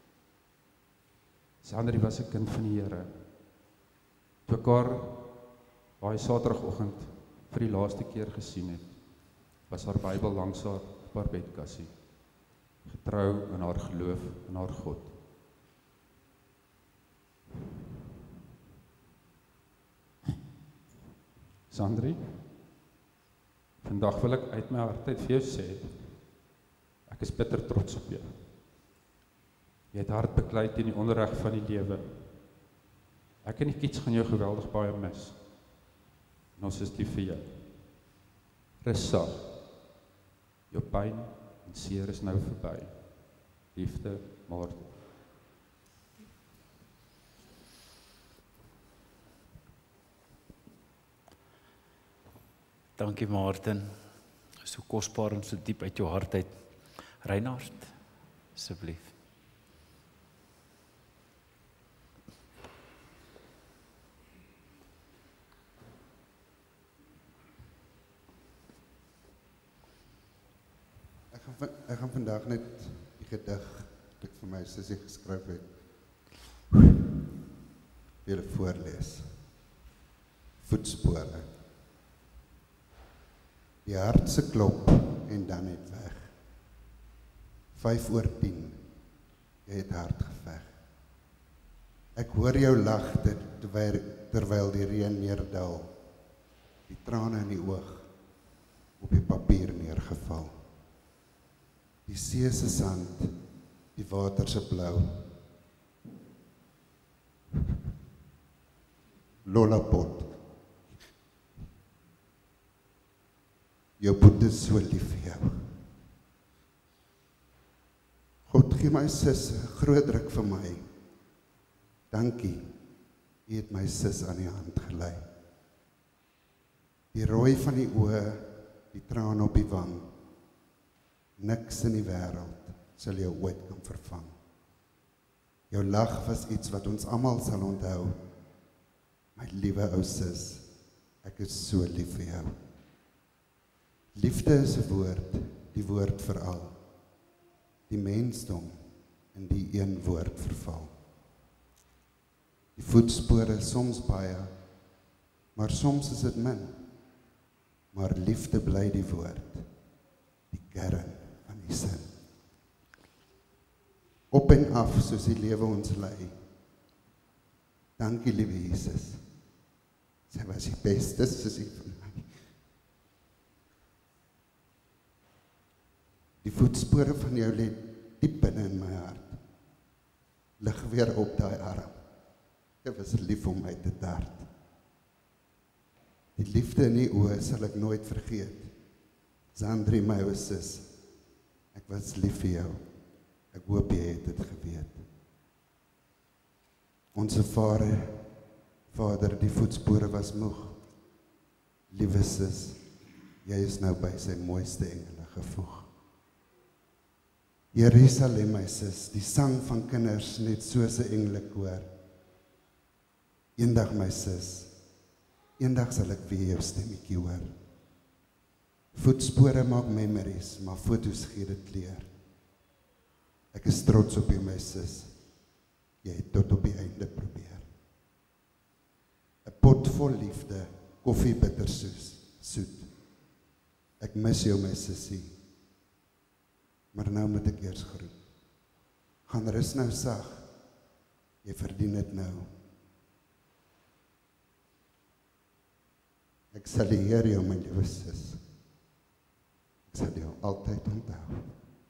Zandri was 'n kind van die Here. Toe ek haar daai Saterdagoggend vir die laaste keer gesien het, was haar Bybel langs haar op haar bedkassie, getrou in haar geloof in haar God. Zandri, vandag wil ek uit my hart uit vir jou sê, ek is bitter trots op jou. Jy het hard beklei teen die onreg van die lewe. Ek en die kids gaan jou geweldig baie mis. En ons is lief vir jou. Rus sag. Jou pyn en seer is nou verby. Liefde, Maarten. Dankie Maarten. So kosbaar en so diep uit jou hart uit. Reinhard, asseblief. Ek gaan vandag net die gedig wat ek vir my sussie geskryf het vir julle voorlees. Voetspore. Die hart se klop en dan net weg. Vyf oor tien. Jy het hard geveg. Ek hoor jou lag terwyl terwyl die reën neerdal. Die trane in die oog op die papier neergeval. Die see se sand, die water se blou. Lollapot. Jou boet is so lief vir jou. God gee my sis 'n groot druk vir my. Dankie, jy het my sis aan die hand gelei. Die rooi van die oë, die traan op die wang. Niks in die wêreld sal jou ooit kan vervang. Jou lag was iets wat ons almal sal onthou. My liewe ou sis, ek is so lief vir jou. Liefde is 'n woord, die woord vir al. Die mensdom in die een woord verval. Die voetspore soms baie, maar soms is dit min. Maar liefde bly die woord, die kern van die sin. Op en af soos die lewe ons lei. Dankie liewe Jesus. Sy was die beste sussie vir my. Die voetspore van jou lê diep binne in my hart. lig weer op daai arm. Dit was lief om my te dart. Die liefde in die oë sal ek nooit vergeet. Zandri, my ou sis, ek was lief vir jou. Ek hoop jy het dit geweet. Onze vader, vader, die voetspore was moeg. Liewe sis, jy is nou by sy mooiste engele gevoeg. Jerusalem, my sis, die sang van kinders net soos 'n engelekoor. Eendag, my sis, eendag sal ek weer jou stemmetjie hoor. Voetspore maak memories, maar foto's gee dit kleur. Ek is trots op jou, my sis. Jy het tot op die einde probeer. 'n Pot vol liefde, koffie bittersoes, soet. Ek mis jou, my sissie. Maar nou moet ek eers groet. Gaan rus nou sag. Jy verdien dit nou. Ek sal eer jou, my liewe sis. Ek sal jou altyd onthou.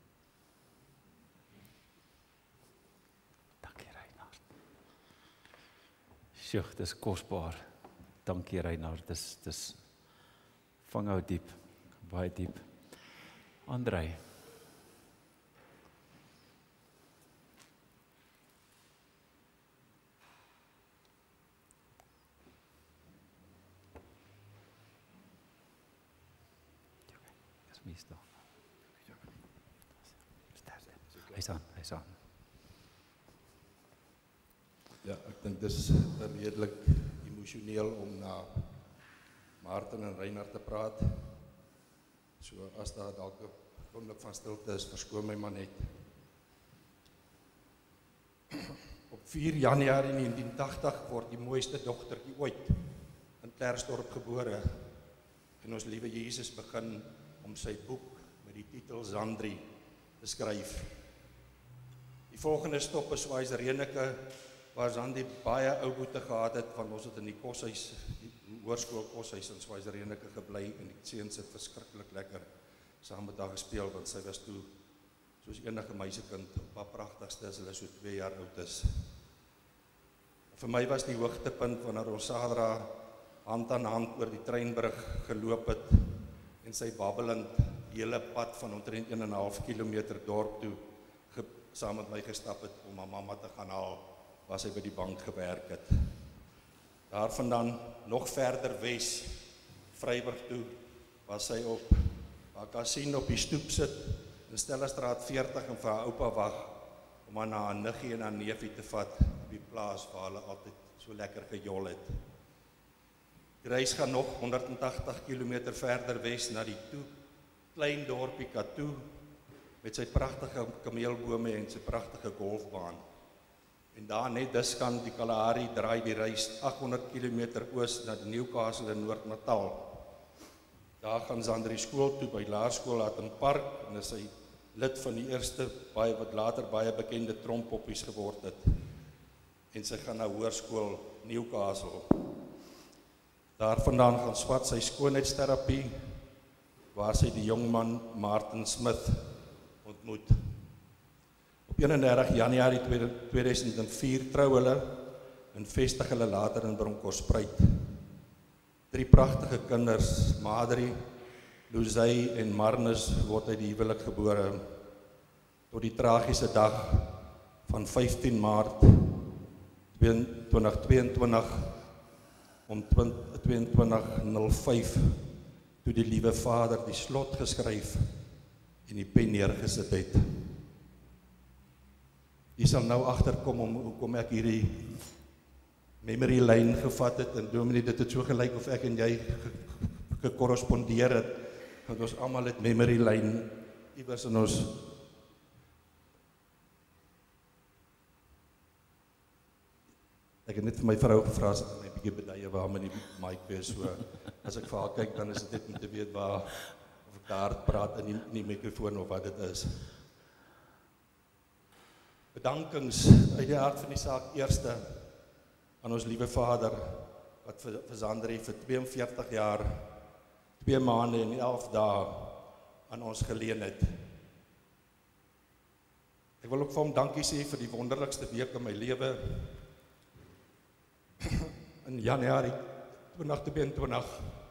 Sjoe, dis kosbaar. Dankie Reinhard, dis dis vang hou diep, baie diep. Andrei. Dis mis daar. Hy's aan, hy's aan. Ja, ek dink dis redelik emosioneel om na Martin en Reinhard te praat. So as daar dalk 'n oomblik van stilte is, verskoon my maar net. Op vier Januarie negentien tachtig word die mooiste dogtertjie ooit in Klerksdorp gebore. En ons liewe Jesus begin om sy boek met die titel Zandri te skryf. Die volgende stop is Schweizer-Reneke, waar Zandri baie ou boete gehad het, want ons het in die koshuis, die hoërskool koshuis in Schweizer-Reneke gebly, en die seuns het verskriklik lekker saam met haar gespeel, want sy was toe, soos enige meisiekind, op haar pragtigste as hulle so twee jaar oud is. Vir my was die hoogtepunt wanneer ons Sadra hand aan hand oor die treinbrug geloop het, en sy babbelend die hele pad van omtrent een en 'n half kilometer dorp toe, ge, saam met my gestap het, om haar mamma te gaan haal, waar sy by die bank gewerk het. Daarvandaan nog verder wes, Vryburg toe, waar sy op haar kasien op die stoep sit, in Stellenstraat veertig, en vir haar oupa wag, om haar na haar niggie en haar neefie te vat, op die plaas waar hulle altyd so lekker gejol het. Die reis gaan nog honderdtachtig kilometer verder wes, na die toe, klein dorpie Katoe, met sy prachtige kameelbome en sy prachtige golfbaan. En daar net diskant die Kalahari draai die reis achthonderd kilometer oos na die Newcastle in Noord-Natal. Daar gaan Zandri skool toe by Laerskool Hatton Park, en is hy lid van die eerste, baie, wat later baie bekende trompoppies geword het. En sy gaan na hoërskool Newcastle. Daarvandaan gaan swat sy skoonheidsterapie, waar sy die jongman Martin Smith ontmoet. Op eenendertig Januarie tweeduisend vier trou hulle, en vestig hulle later in Bronkhorstspruit. Drie pragtige kinders, Madri, Luzay en Marnus, word uit die huwelik gebore, tot die tragiese dag van vyftien Maart tweeduisend tweeëntwintig, om tweeëntwintig nul vyf, toe die liewe Vader die slot geskryf en die pen neergesit het. Jy sal nou agterkom om hoekom ek hierdie memory lane gevat het, en dominee, dit het so gelyk of ek en jy gekorrespondeer het, want ons almal het memory lane iewers in ons ek het net vir my vrou gevra as ek my bietjie beduie waar met die mic wees, so as ek vir haar kyk, dan is dit net om te weet waar, of ek daar praat in die, in die microfoon of wat dit is. Bedankings uit die hart van die saak, eerste aan ons liewe Vader, wat vir, vir Zandri vir twee en veertig jaar, twee maande en elf dae aan ons geleen het. Ek Ek wil ook vir hom dankie sê vir die wonderlikste week in my lewe. In Januarie twintig tweeëntwintig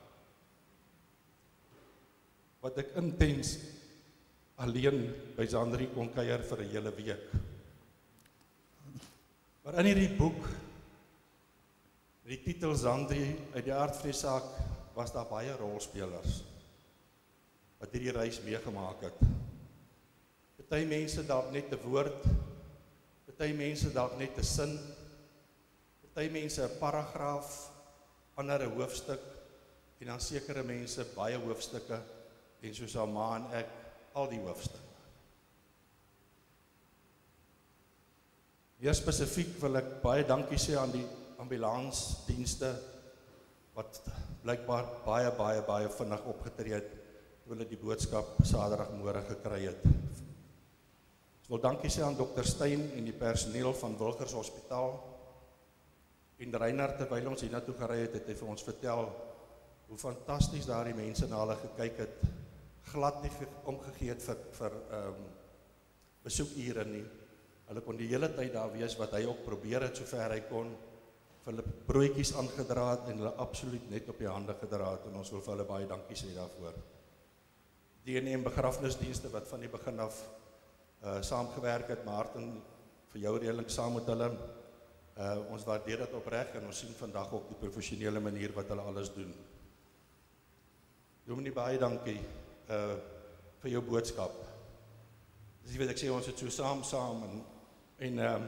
wat ek intens alleen by Zandri kon kuier vir 'n hele week. Maar in hierdie boek, met die titel Zandri uit die aardvleessaak, was daar baie rolspelers wat hierdie reis meegemaak het. Party mense dalk net 'n woord, party mense dalk net 'n sin, party mense 'n paragraaf, ander 'n hoofstuk, en dan sekere mense baie hoofstukke, en soos Alma en ek, al die hoofstukke. Meer spesifiek wil ek baie dankie sê aan die ambulansdienste, wat blykbaar baie, baie, baie vinnig opgetree het, toe hulle die boodskap Saterdagmôre gekry het. Ek wil dankie sê aan dokter Stein en die personeel van Wilgers Hospitaal, en Reinhard, terwyl ons hiernatoe gery het, het hy vir ons vertel, hoe fantasties daar die mense na hulle gekyk het, glad nie omgegee het vir, vir um, besoekure nie. Hulle kon die hele tyd daar wees, wat hy ook probeer het, sover hy kon, vir hulle broodjies aangedra het, en hulle absoluut net op die hande gedra het, en ons wil vir hulle baie dankie sê daarvoor. D N M begrafnisdienste, wat van die begin af uh, saamgewerk het, Martin, vir jou redelik saam met hulle, uh, ons waardeer dit opreg, en ons sien vandag ook die professionele manier wat hulle alles doen. Dominee, baie dankie uh, vir jou boodskap. Dis wat ek sê, ons het so saam saam en, en um,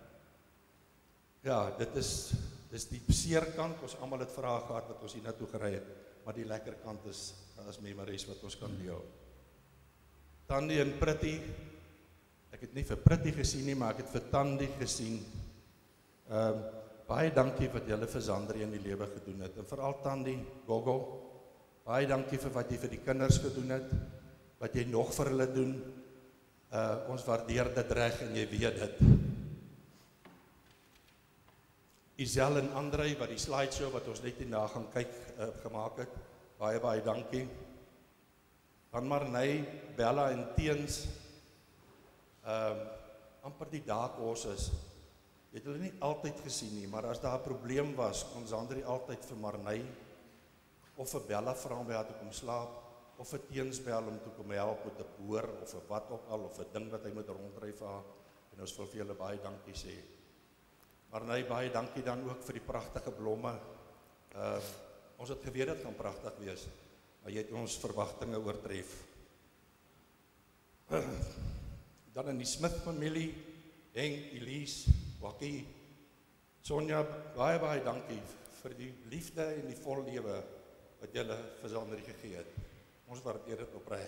ja, dit is dis die seer kant, ons almal het vrae gehad wat ons hier naartoe gery het, maar die lekker kant is as memories wat ons kan deel. Tandy en Pretty, ek het nie vir Pretty gesien nie, maar ek het vir Tandy gesien. Um, baie dankie wat julle vir Zandri in die lewe gedoen het, en veral Tandy, Gogo, baie dankie vir wat jy vir die kinders gedoen het, wat jy nog vir hulle doen. Uh, ons waardeer dit reg en jy weet dit. Isel en Andrei, wat die slideshow wat ons net hierna gaan kyk, uh, gemaak het, baie, baie dankie. Dan Marney, Bella en Teens, uh, amper die dark horses, jy het hulle nie altyd gesien nie, maar as daar 'n probleem was, kon Zandri altyd vir Marney, of vir Bella vra om by haar te kom slaap, of vir Teens bel om te kom help met 'n boor, of vir wat ook al, of 'n ding wat hy moet ronddry vir haar, en ons wil vir julle baie dankie sê. Maar nee, baie dankie dan ook vir die pragtige blomme. Uh, ons het geweet dit gaan pragtig wees, maar jy het ons verwagtinge oortref. Dan in die Smith familie, Henk, Elise, Wakkie, Sonja, baie, baie dankie vir die liefde en die vol lewe wat julle vir Zandri gegee het. Ons waardeer dit opreg.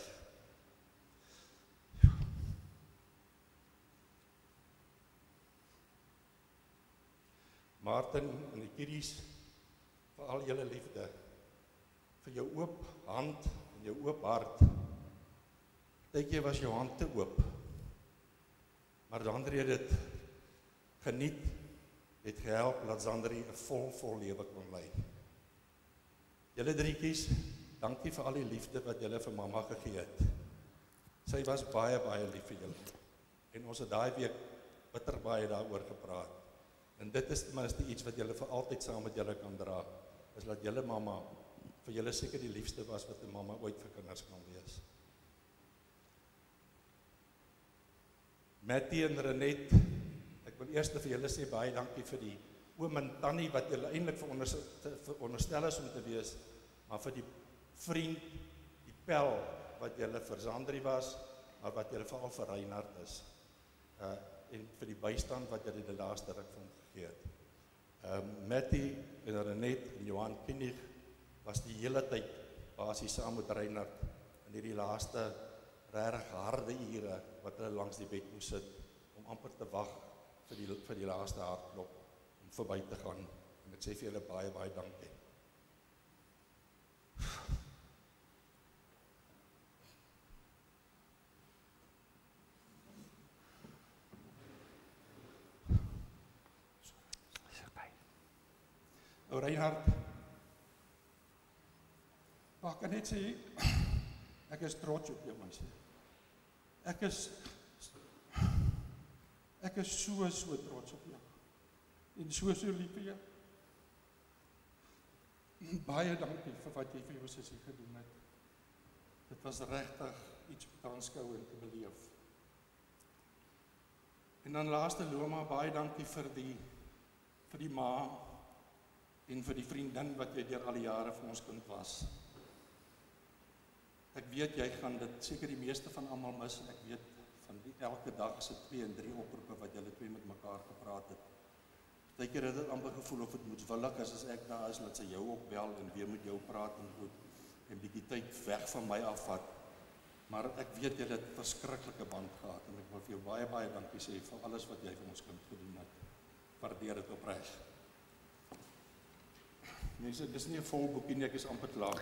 Martin en die kiddies, vir al julle liefde, vir jou oop hand en jou oop hart. Partykeer was jou hand te oop, maar Zandri het dit geniet, het gehelp dat Zandri 'n vol, vol lewe kon lei. Julle driekies, dankie vir al die liefde wat julle vir mamma gegee het. Sy was baie, baie lief vir julle. En ons het daai week bitter baie daaroor gepraat. En dit is ten minste iets wat julle vir altyd saam met julle kan dra, is dat julle mamma vir julle seker die liefste was wat 'n mamma ooit vir kinders kan wees. Mattie en Renet, ek wil eers vir julle sê baie dankie vir die oom en tannie wat julle eintlik veronderstel is om te wees, maar vir die vriend, die pel wat julle vir Zandri was, maar wat julle veral vir Reinhard is. Uh, en vir die bystand wat julle die laaste ruk van gegee het. Uh, Mattie en Renet en Johan Kinnig was die hele tyd basies saam met Reinhard in hierdie laaste regtig harde ure wat hulle langs die bed moes sit om amper te wag vir die vir die laaste hartklop om verby te gaan. En ek sê vir julle baie baie dankie. Nou Reinhard, ek kan net sê, ek is trots op jou meisie. Ek is, Ek is so, so trots op jou. En so, so lief vir jou. Baie dankie vir wat jy vir jou sussie gedoen het. Dit was regtig iets om te aanskou en te beleef. En dan laaste Loma, baie dankie vir die, vir die ma en vir die vriendin wat jy deur al die jare vir ons kind was. Ek weet jy gaan dit seker die meeste van almal mis en ek weet van die elke dag se twee en drie oproepe wat julle twee met mekaar gepraat het. Partykeer het dit amper gevoel of dit moetswillig is as ek daar is, laat sy jou ook bel en weer met jou praat en goed en bietjie tyd weg van my afvat. Maar ek weet jy het 'n verskriklike band gehad en ek wil vir jou baie baie dankie sê vir alles wat jy vir ons kind gedoen het. Waardeer dit opreg. Mense, dis nie 'n vol boekie nie, ek is amper klaar.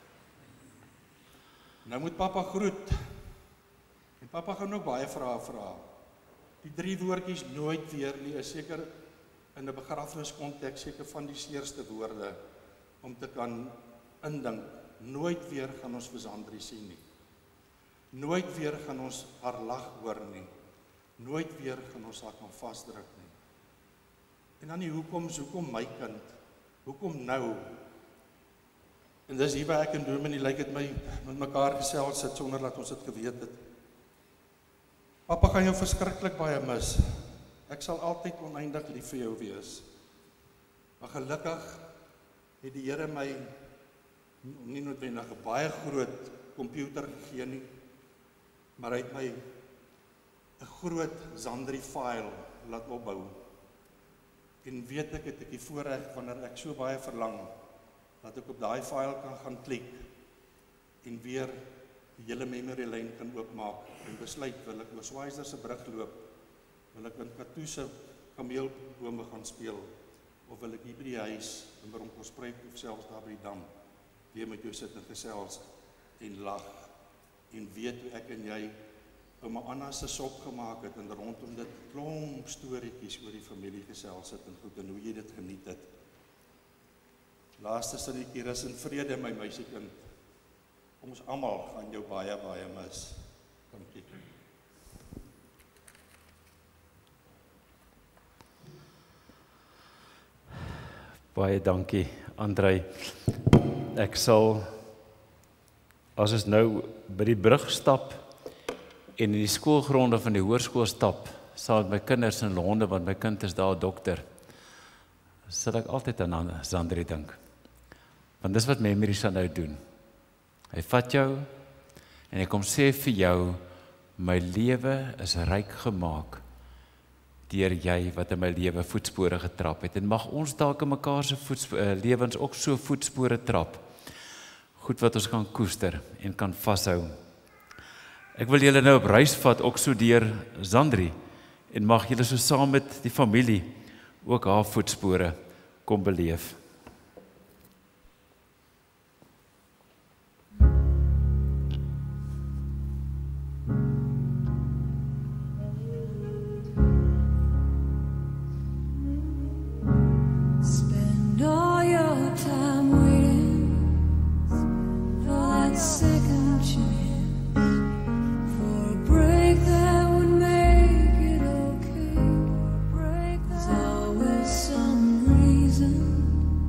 Nou moet pappa groet. En pappa gaan ook baie vrae vra. Die drie woordjies nooit weer nie is seker in 'n begrafniskonteks seker van die seerste woorde om te kan indink. Nooit weer gaan ons vir Sandri sien nie. Nooit weer gaan ons haar lag hoor nie. Nooit weer gaan ons haar kan vasdruk nie. En dan die hoekoms, hoekom my kind? Hoekom nou? En dis hier waar ek en Dominee lyk het my met mekaar gesels sit sonder dat ons dit geweet het. Pappa gaan jou verskriklik baie mis. Ek sal altyd oneindig lief vir jou wees. Maar gelukkig het die Here my nie noodwendig 'n baie groot komputer gegee nie, maar hy het my 'n groot Sandri file laat opbou. En weet ek het ek die voorreg wanneer ek so baie verlang dat ek op daai file kan gaan klik en weer die hele memory lane kan oopmaak en besluit wil ek oor Schweizer se brug loop, wil ek in Katoe se kameelbome gaan speel of wil ek hier by die huis in Bronkhorstspruit of selfs daar by die dam weer met jou sit en gesels en lag en weet hoe ek en jy ouma Anna se sop gemaak het en rondom dit klomp storieetjies oor die familie gesels het en goed en hoe jy dit geniet het. Laaste sinnetjie, rus in vrede my meisiekind. Ons almal gaan jou baie baie mis. Dankie. Baie dankie, Andrei. Ek sal, as ons nou by die brug stap en in die skoolgronde van die hoërskool stap, saam met my kinders in Londen, want my kind is daar dokter, sal ek altyd aan Sandri dink. Want dis wat memory sal nou doen. Hy vat jou en hy kom sê vir jou, my lewe is ryk gemaak deur jy wat in my lewe voetspore getrap het. En mag ons dalk in mekaar se voetspore, lewens ook so voetspore trap. Goed wat ons kan koester en kan vashou. Ek wil julle nou op reis vat, ook so deur Sandri, en mag julle so saam met die familie ook haar voetspore kom beleef. Some reason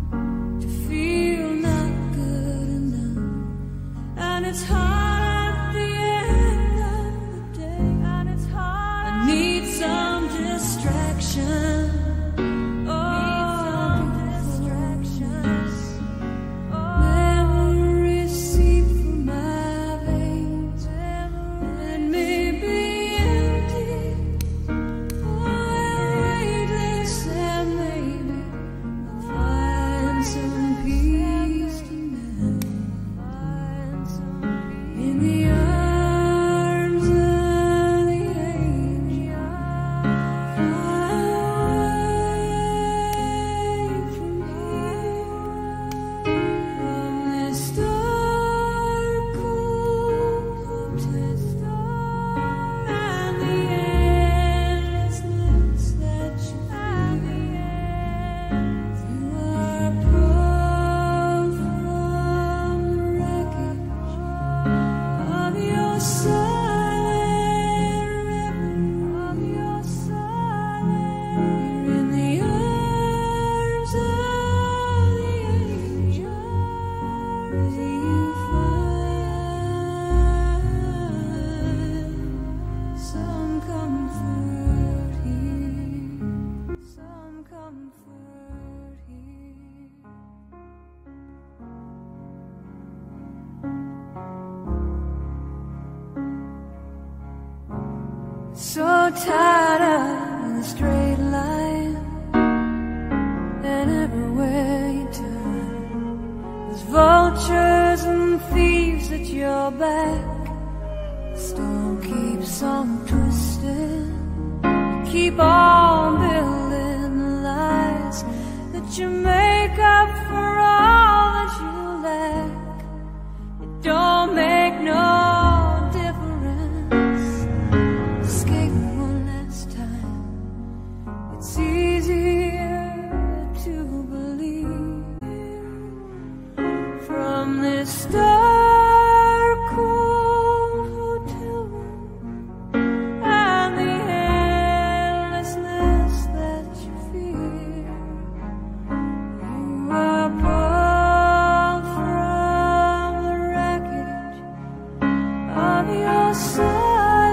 comfort here. So tired of the straight line, and everywhere you turn, there's vultures and thieves at your back. The storm keeps on twisting, you keep on building the lies that you make up for all that you lack. It don't make no it's easier to believe from this dark, cold hotel room and the endlessness that you fear. You are pulled from the wreckage of your soul.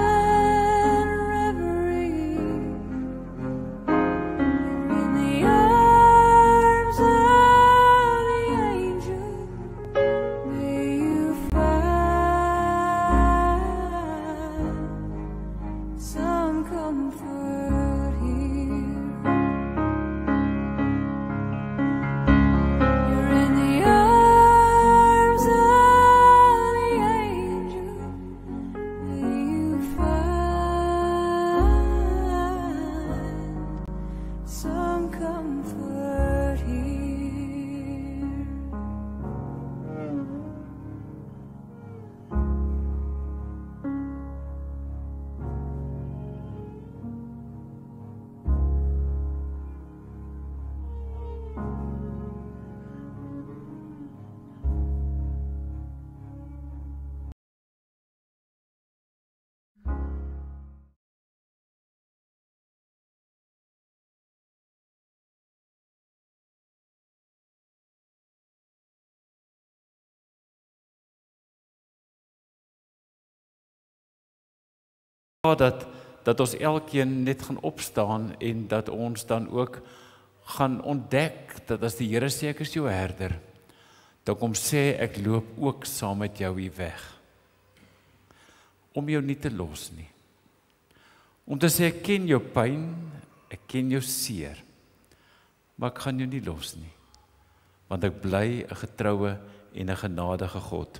dat dat ons elkeen net gaan opstaan en dat ons dan ook gaan ontdek dat as die Here sê ek is jou herder, dan kom sê ek loop ook saam met jou hier weg. Om jou nie te los nie. Om te sê ek ken jou pyn, ek ken jou seer, maar ek gaan jou nie los nie. Want ek bly 'n getroue en 'n genadige God.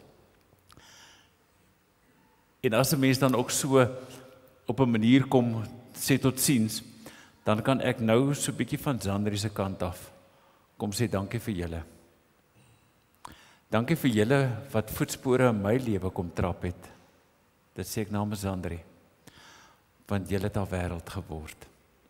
En as 'n mens dan ook so op 'n manier kom sê totsiens, dan kan ek nou so 'n bietjie van Zandri se kant af kom sê dankie vir julle. Dankie vir julle wat voetspore in my lewe kom trap het. Dit sê ek namens Zandri, want julle het haar wêreld geword.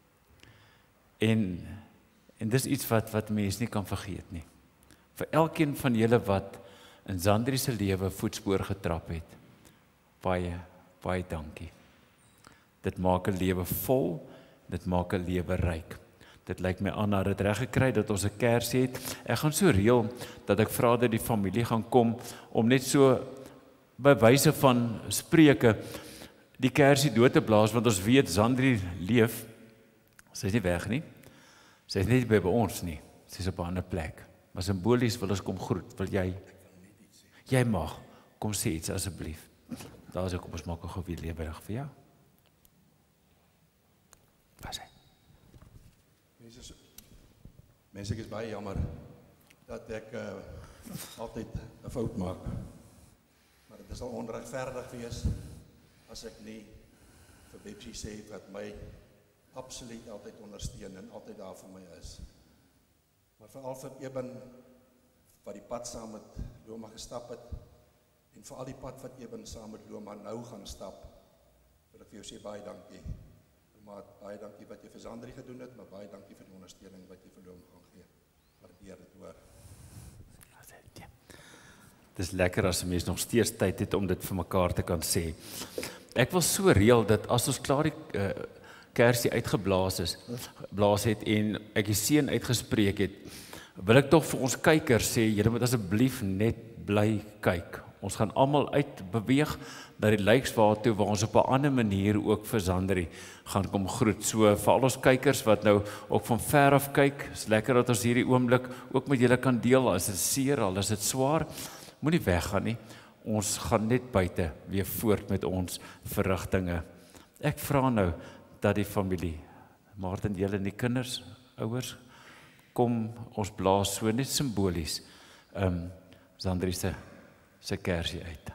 En en dis iets wat wat mense nie kan vergeet nie. Vir elkeen van julle wat in Zandri se lewe voetspoor getrap het, baie baie dankie. Dit maak 'n lewe vol, dit maak 'n lewe ryk. Dit lyk my aan dat dit reg gekry dat ons 'n kers het. Ek gaan so reël dat ek vra dat die familie gaan kom om net so by wyse van spreuke die kersie dood te blaas, want ons weet Zandri leef. Sy is nie weg nie. Sy is nie by ons nie. Sy is op 'n ander plek. Maar simbolies wil ons kom groet. Wil jy? Jy mag. Kom sê iets asseblief. Daar is ek, kom ons maak 'n goeie lewerig vir jou. Wat sê? Mense, mense ek is baie jammer dat ek uh, altyd 'n fout maak. Maar dit sal onregverdig wees as ek nie vir Bepsie sê wat my absoluut altyd ondersteun en altyd daar vir my is. Maar veral vir Eben wat die pad saam met Loma gestap het en vir al die pad wat Eben saam met Loma nou gaan stap, wil ek vir jou sê baie dankie. Maar baie dankie wat jy vir Zandri gedoen het, maar baie dankie vir die ondersteuning wat jy vir Loma gaan gee. Waardeer dit hoor. Dit is lekker as 'n mens nog steeds tyd het om dit vir mekaar te kan sê. Ek wil so reël dat as ons klaar die uh, kersie uitgeblaas is, blaas het en ek die seën uitgespreek het, wil ek tog vir ons kykers sê, julle moet asseblief net bly kyk. Ons gaan almal uitbeweeg na die lijkswaal toe, waar ons op 'n ander manier ook vir Zandri gaan kom groet. So vir al ons kykers wat nou ook van ver af kyk, is lekker dat ons hierdie oomblik ook met julle kan deel. As dit seer, al is dit swaar, moenie weggaan nie. Ons gaan net buite weer voort met ons verrigtinge. Ek vra nou dat die familie, Martin, julle en die kinders, ouers, kom ons blaas so net simbolies um, Zandri se se kersie uit.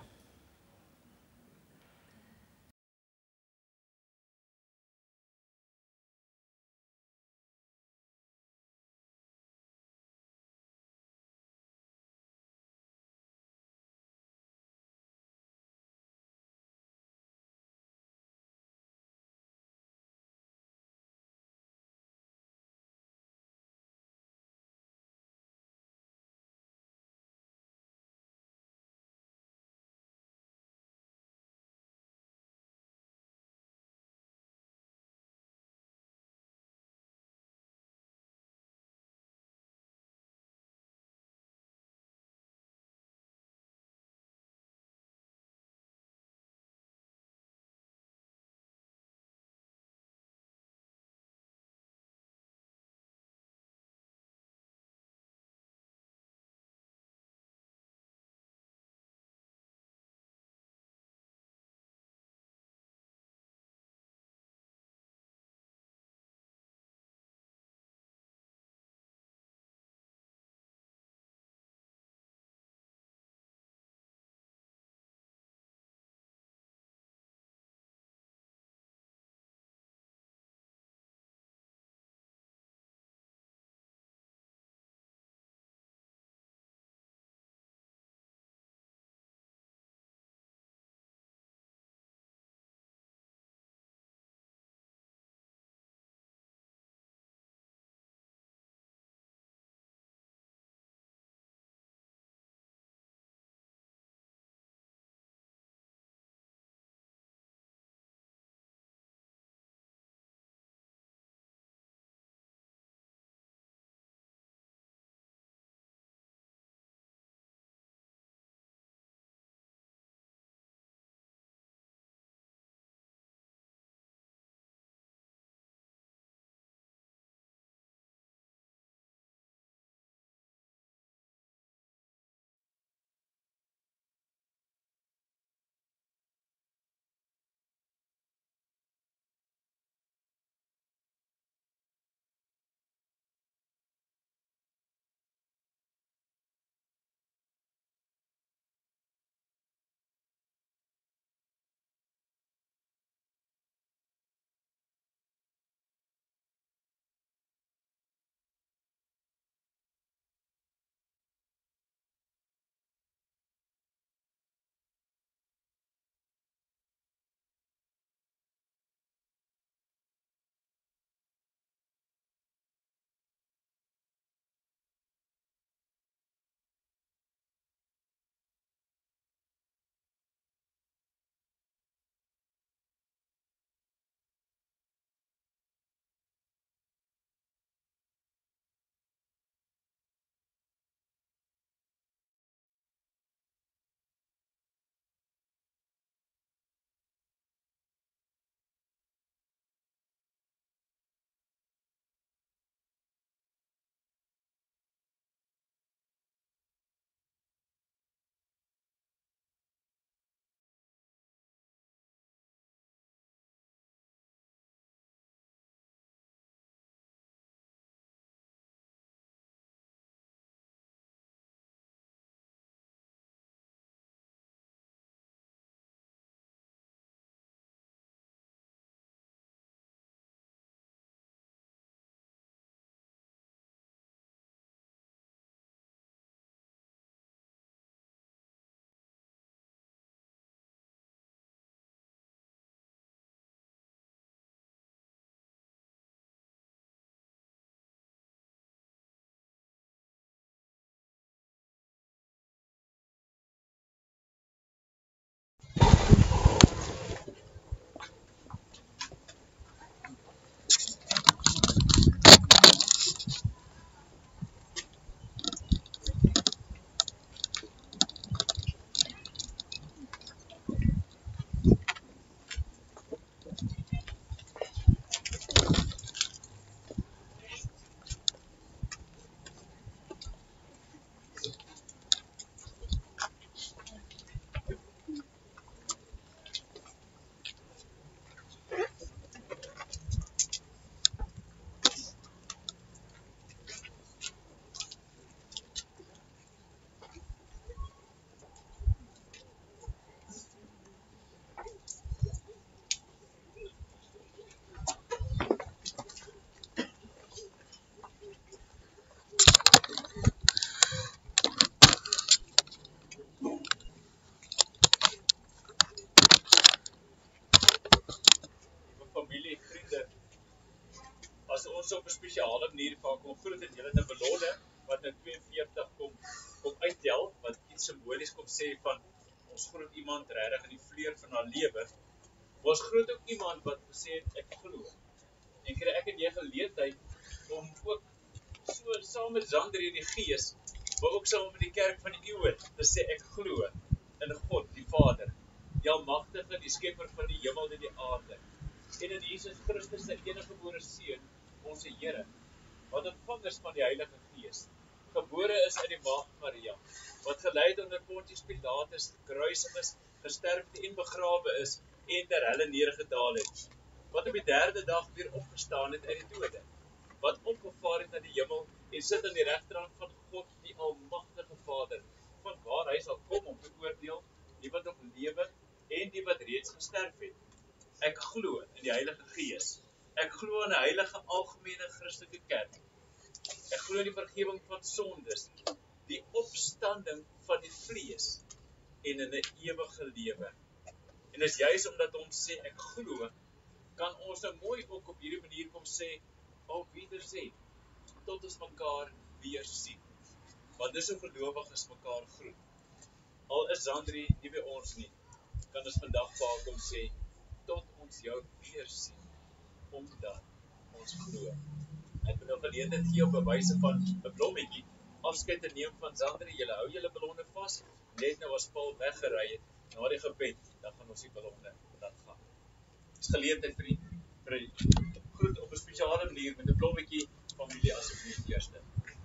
'n spesiale manier vir haar kom groet en julle het 'n ballonne wat nou twee en veertig kom kom uittel, wat iets simbolies kom sê van ons groet iemand regtig in die vleur van haar lewe. Ons groet ook iemand wat gesê het ek glo. En kry ek en jy geleentheid om ook so saam met Zandri in die gees, maar ook saam met die kerk van die eeue te sê ek glo in God, die Vader, die almagtige, die skepper van die hemel en die aarde. En in Jesus Christus se eniggebore seun, ons Here, wat ontvang is van die Heilige Gees, gebore is uit die maagd Maria, wat gelei het onder Pontius Pilatus, gekruisig is, gesterf en begrawe is en ter helle neergedaal het, wat op die derde dag weer opgestaan het uit die dode, wat opgevaar het na die hemel en sit aan die regterhand van God, die almagtige Vader, van waar hy sal kom om te oordeel, die wat nog lewe en die wat reeds gesterf het. Ek glo in die Heilige Gees. Ek glo in 'n heilige algemene Christelike kerk. Ek glo in die vergifnis van sondes, die opstanding van die vlees en in 'n ewige lewe. En dis juis omdat ons sê ek glo, kan ons nou mooi ook op hierdie manier kom sê, al wieder sê, tot ons mekaar weer sien. Want dis hoe gelowiges mekaar groet. Al is Zandri nie by ons nie, kan ons vandag vir haar kom sê, tot ons jou weer sien, omdat ons glo. Ek wil nou geleentheid gee op 'n wyse van 'n blommetjie, afskeid te neem van Zandri. Julle hou julle ballonne vas, net nou as Paul weggery het, na die gebed, dan gaan ons die ballonne laat gaan. Dis geleentheid vir die, vir die groet op 'n spesiale manier met 'n blommetjie, familie asseblief eerste.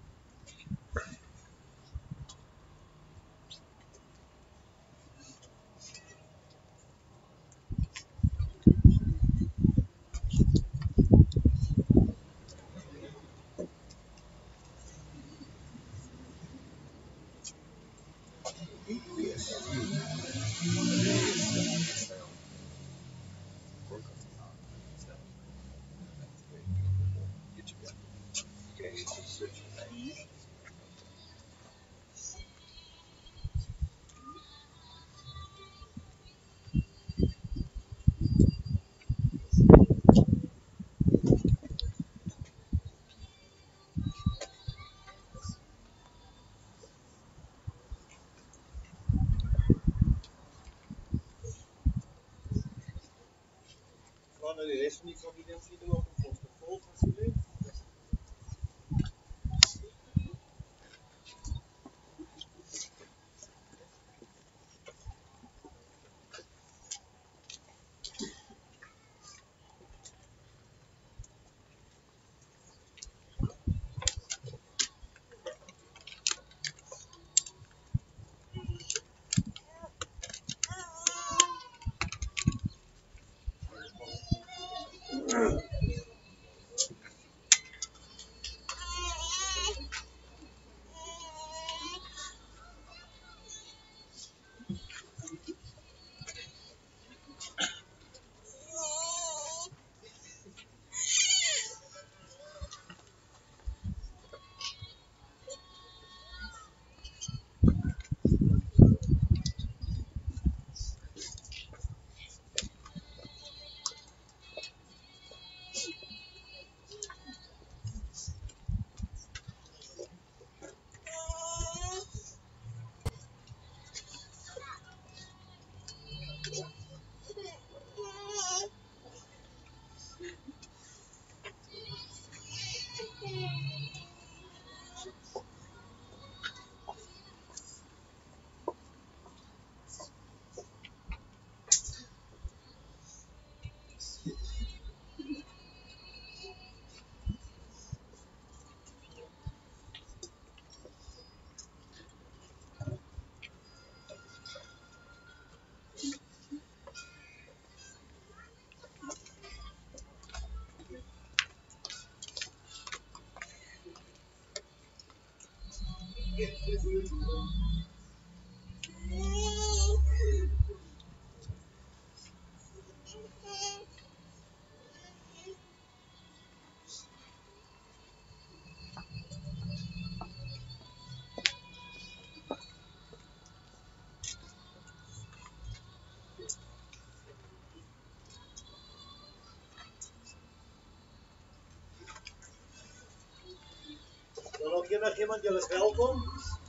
Nou die rest van die familie en vriende ook om ons te volg asseblief. enigiemand, julle is welkom.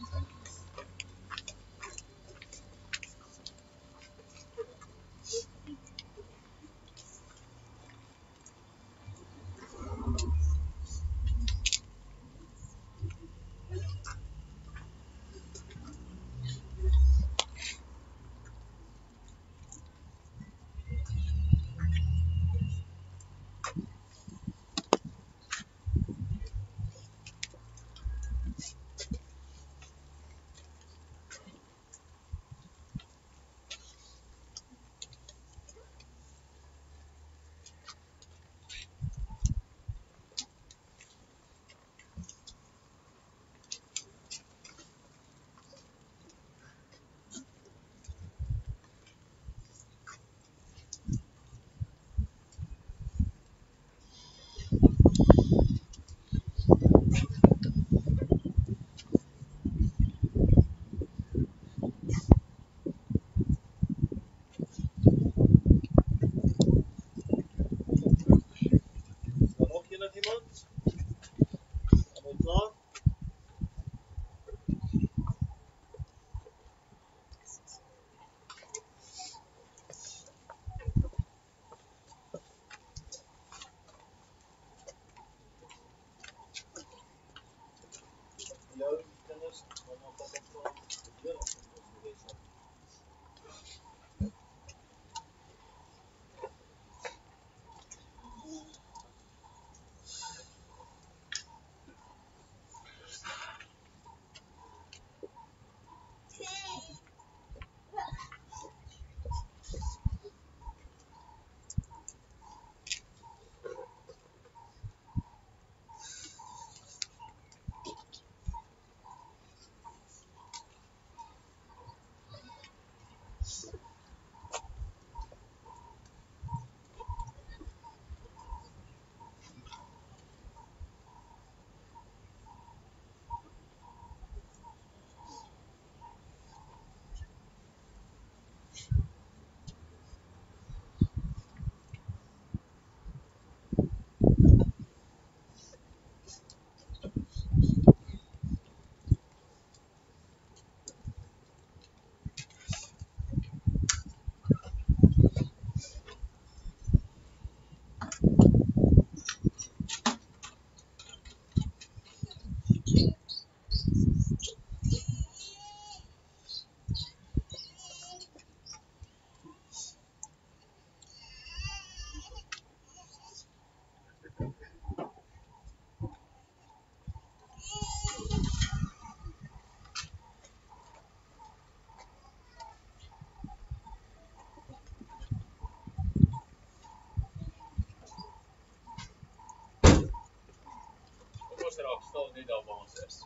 Raak stil net daar waar ons is.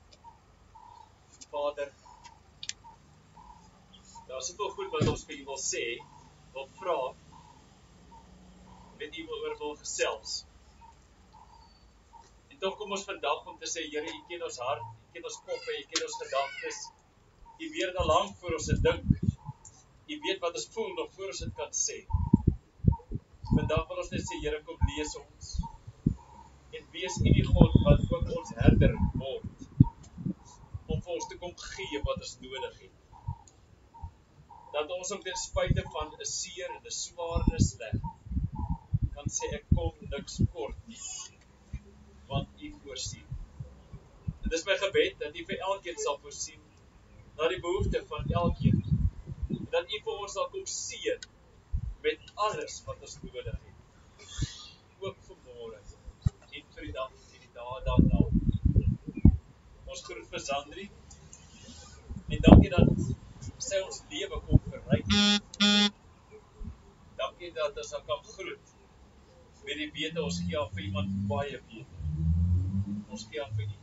Vader, daar is soveel goed wat ons vir U wil sê, wil vra, met U oor wil gesels. En tog kom ons vandag om te sê, Here, U ken ons hart, U ken ons koppe, U ken ons gedagtes. U weet al lank voor ons dit dink. U weet wat ons voel nog voor ons dit kan sê. Vandag wil ons net sê, Here, kom lees ons. En wees U die God wat ook ons herder word, om vir ons te kom gee wat ons nodig het. Dat ons ook ten spyte van 'n seer en 'n swaar en 'n sleg, kan sê ek kom niks kort nie, want U voorsien. En dis my gebed, dat U vir elkeen sal voorsien, na die behoefte van elkeen, en dat U vir ons sal kom seën, met alles wat ons nodig het. Ook vanmôre, en vir die dag, en die dae daarna. Ons groet vir Sandri, en dankie dat sy ons lewe kom verryk. Dankie dat ons kan groet, met die wete ons gee aan vir iemand baie beter. Ons gee aan vir U.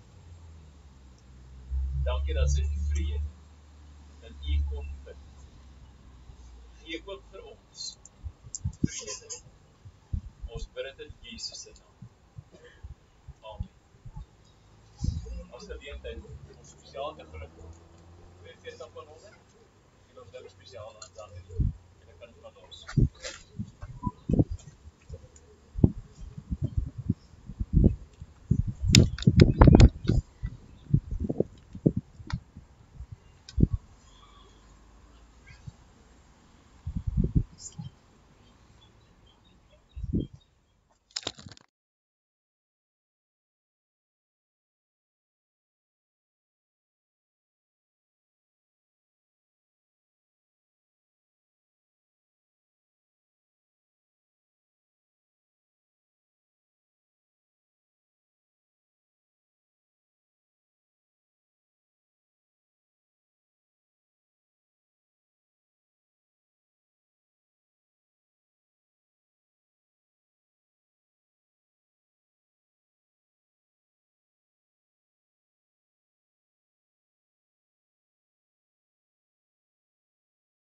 Dankie dat sy vrede in U kon vind. Gee ook vir ons vrede. Ons bid dit in Jesus se naam. Amen. As geleentheid, ons spesiaal te groet, vir die fees van honderd, en ons nou spesiaal aan Sandri, en ek kan het van ons.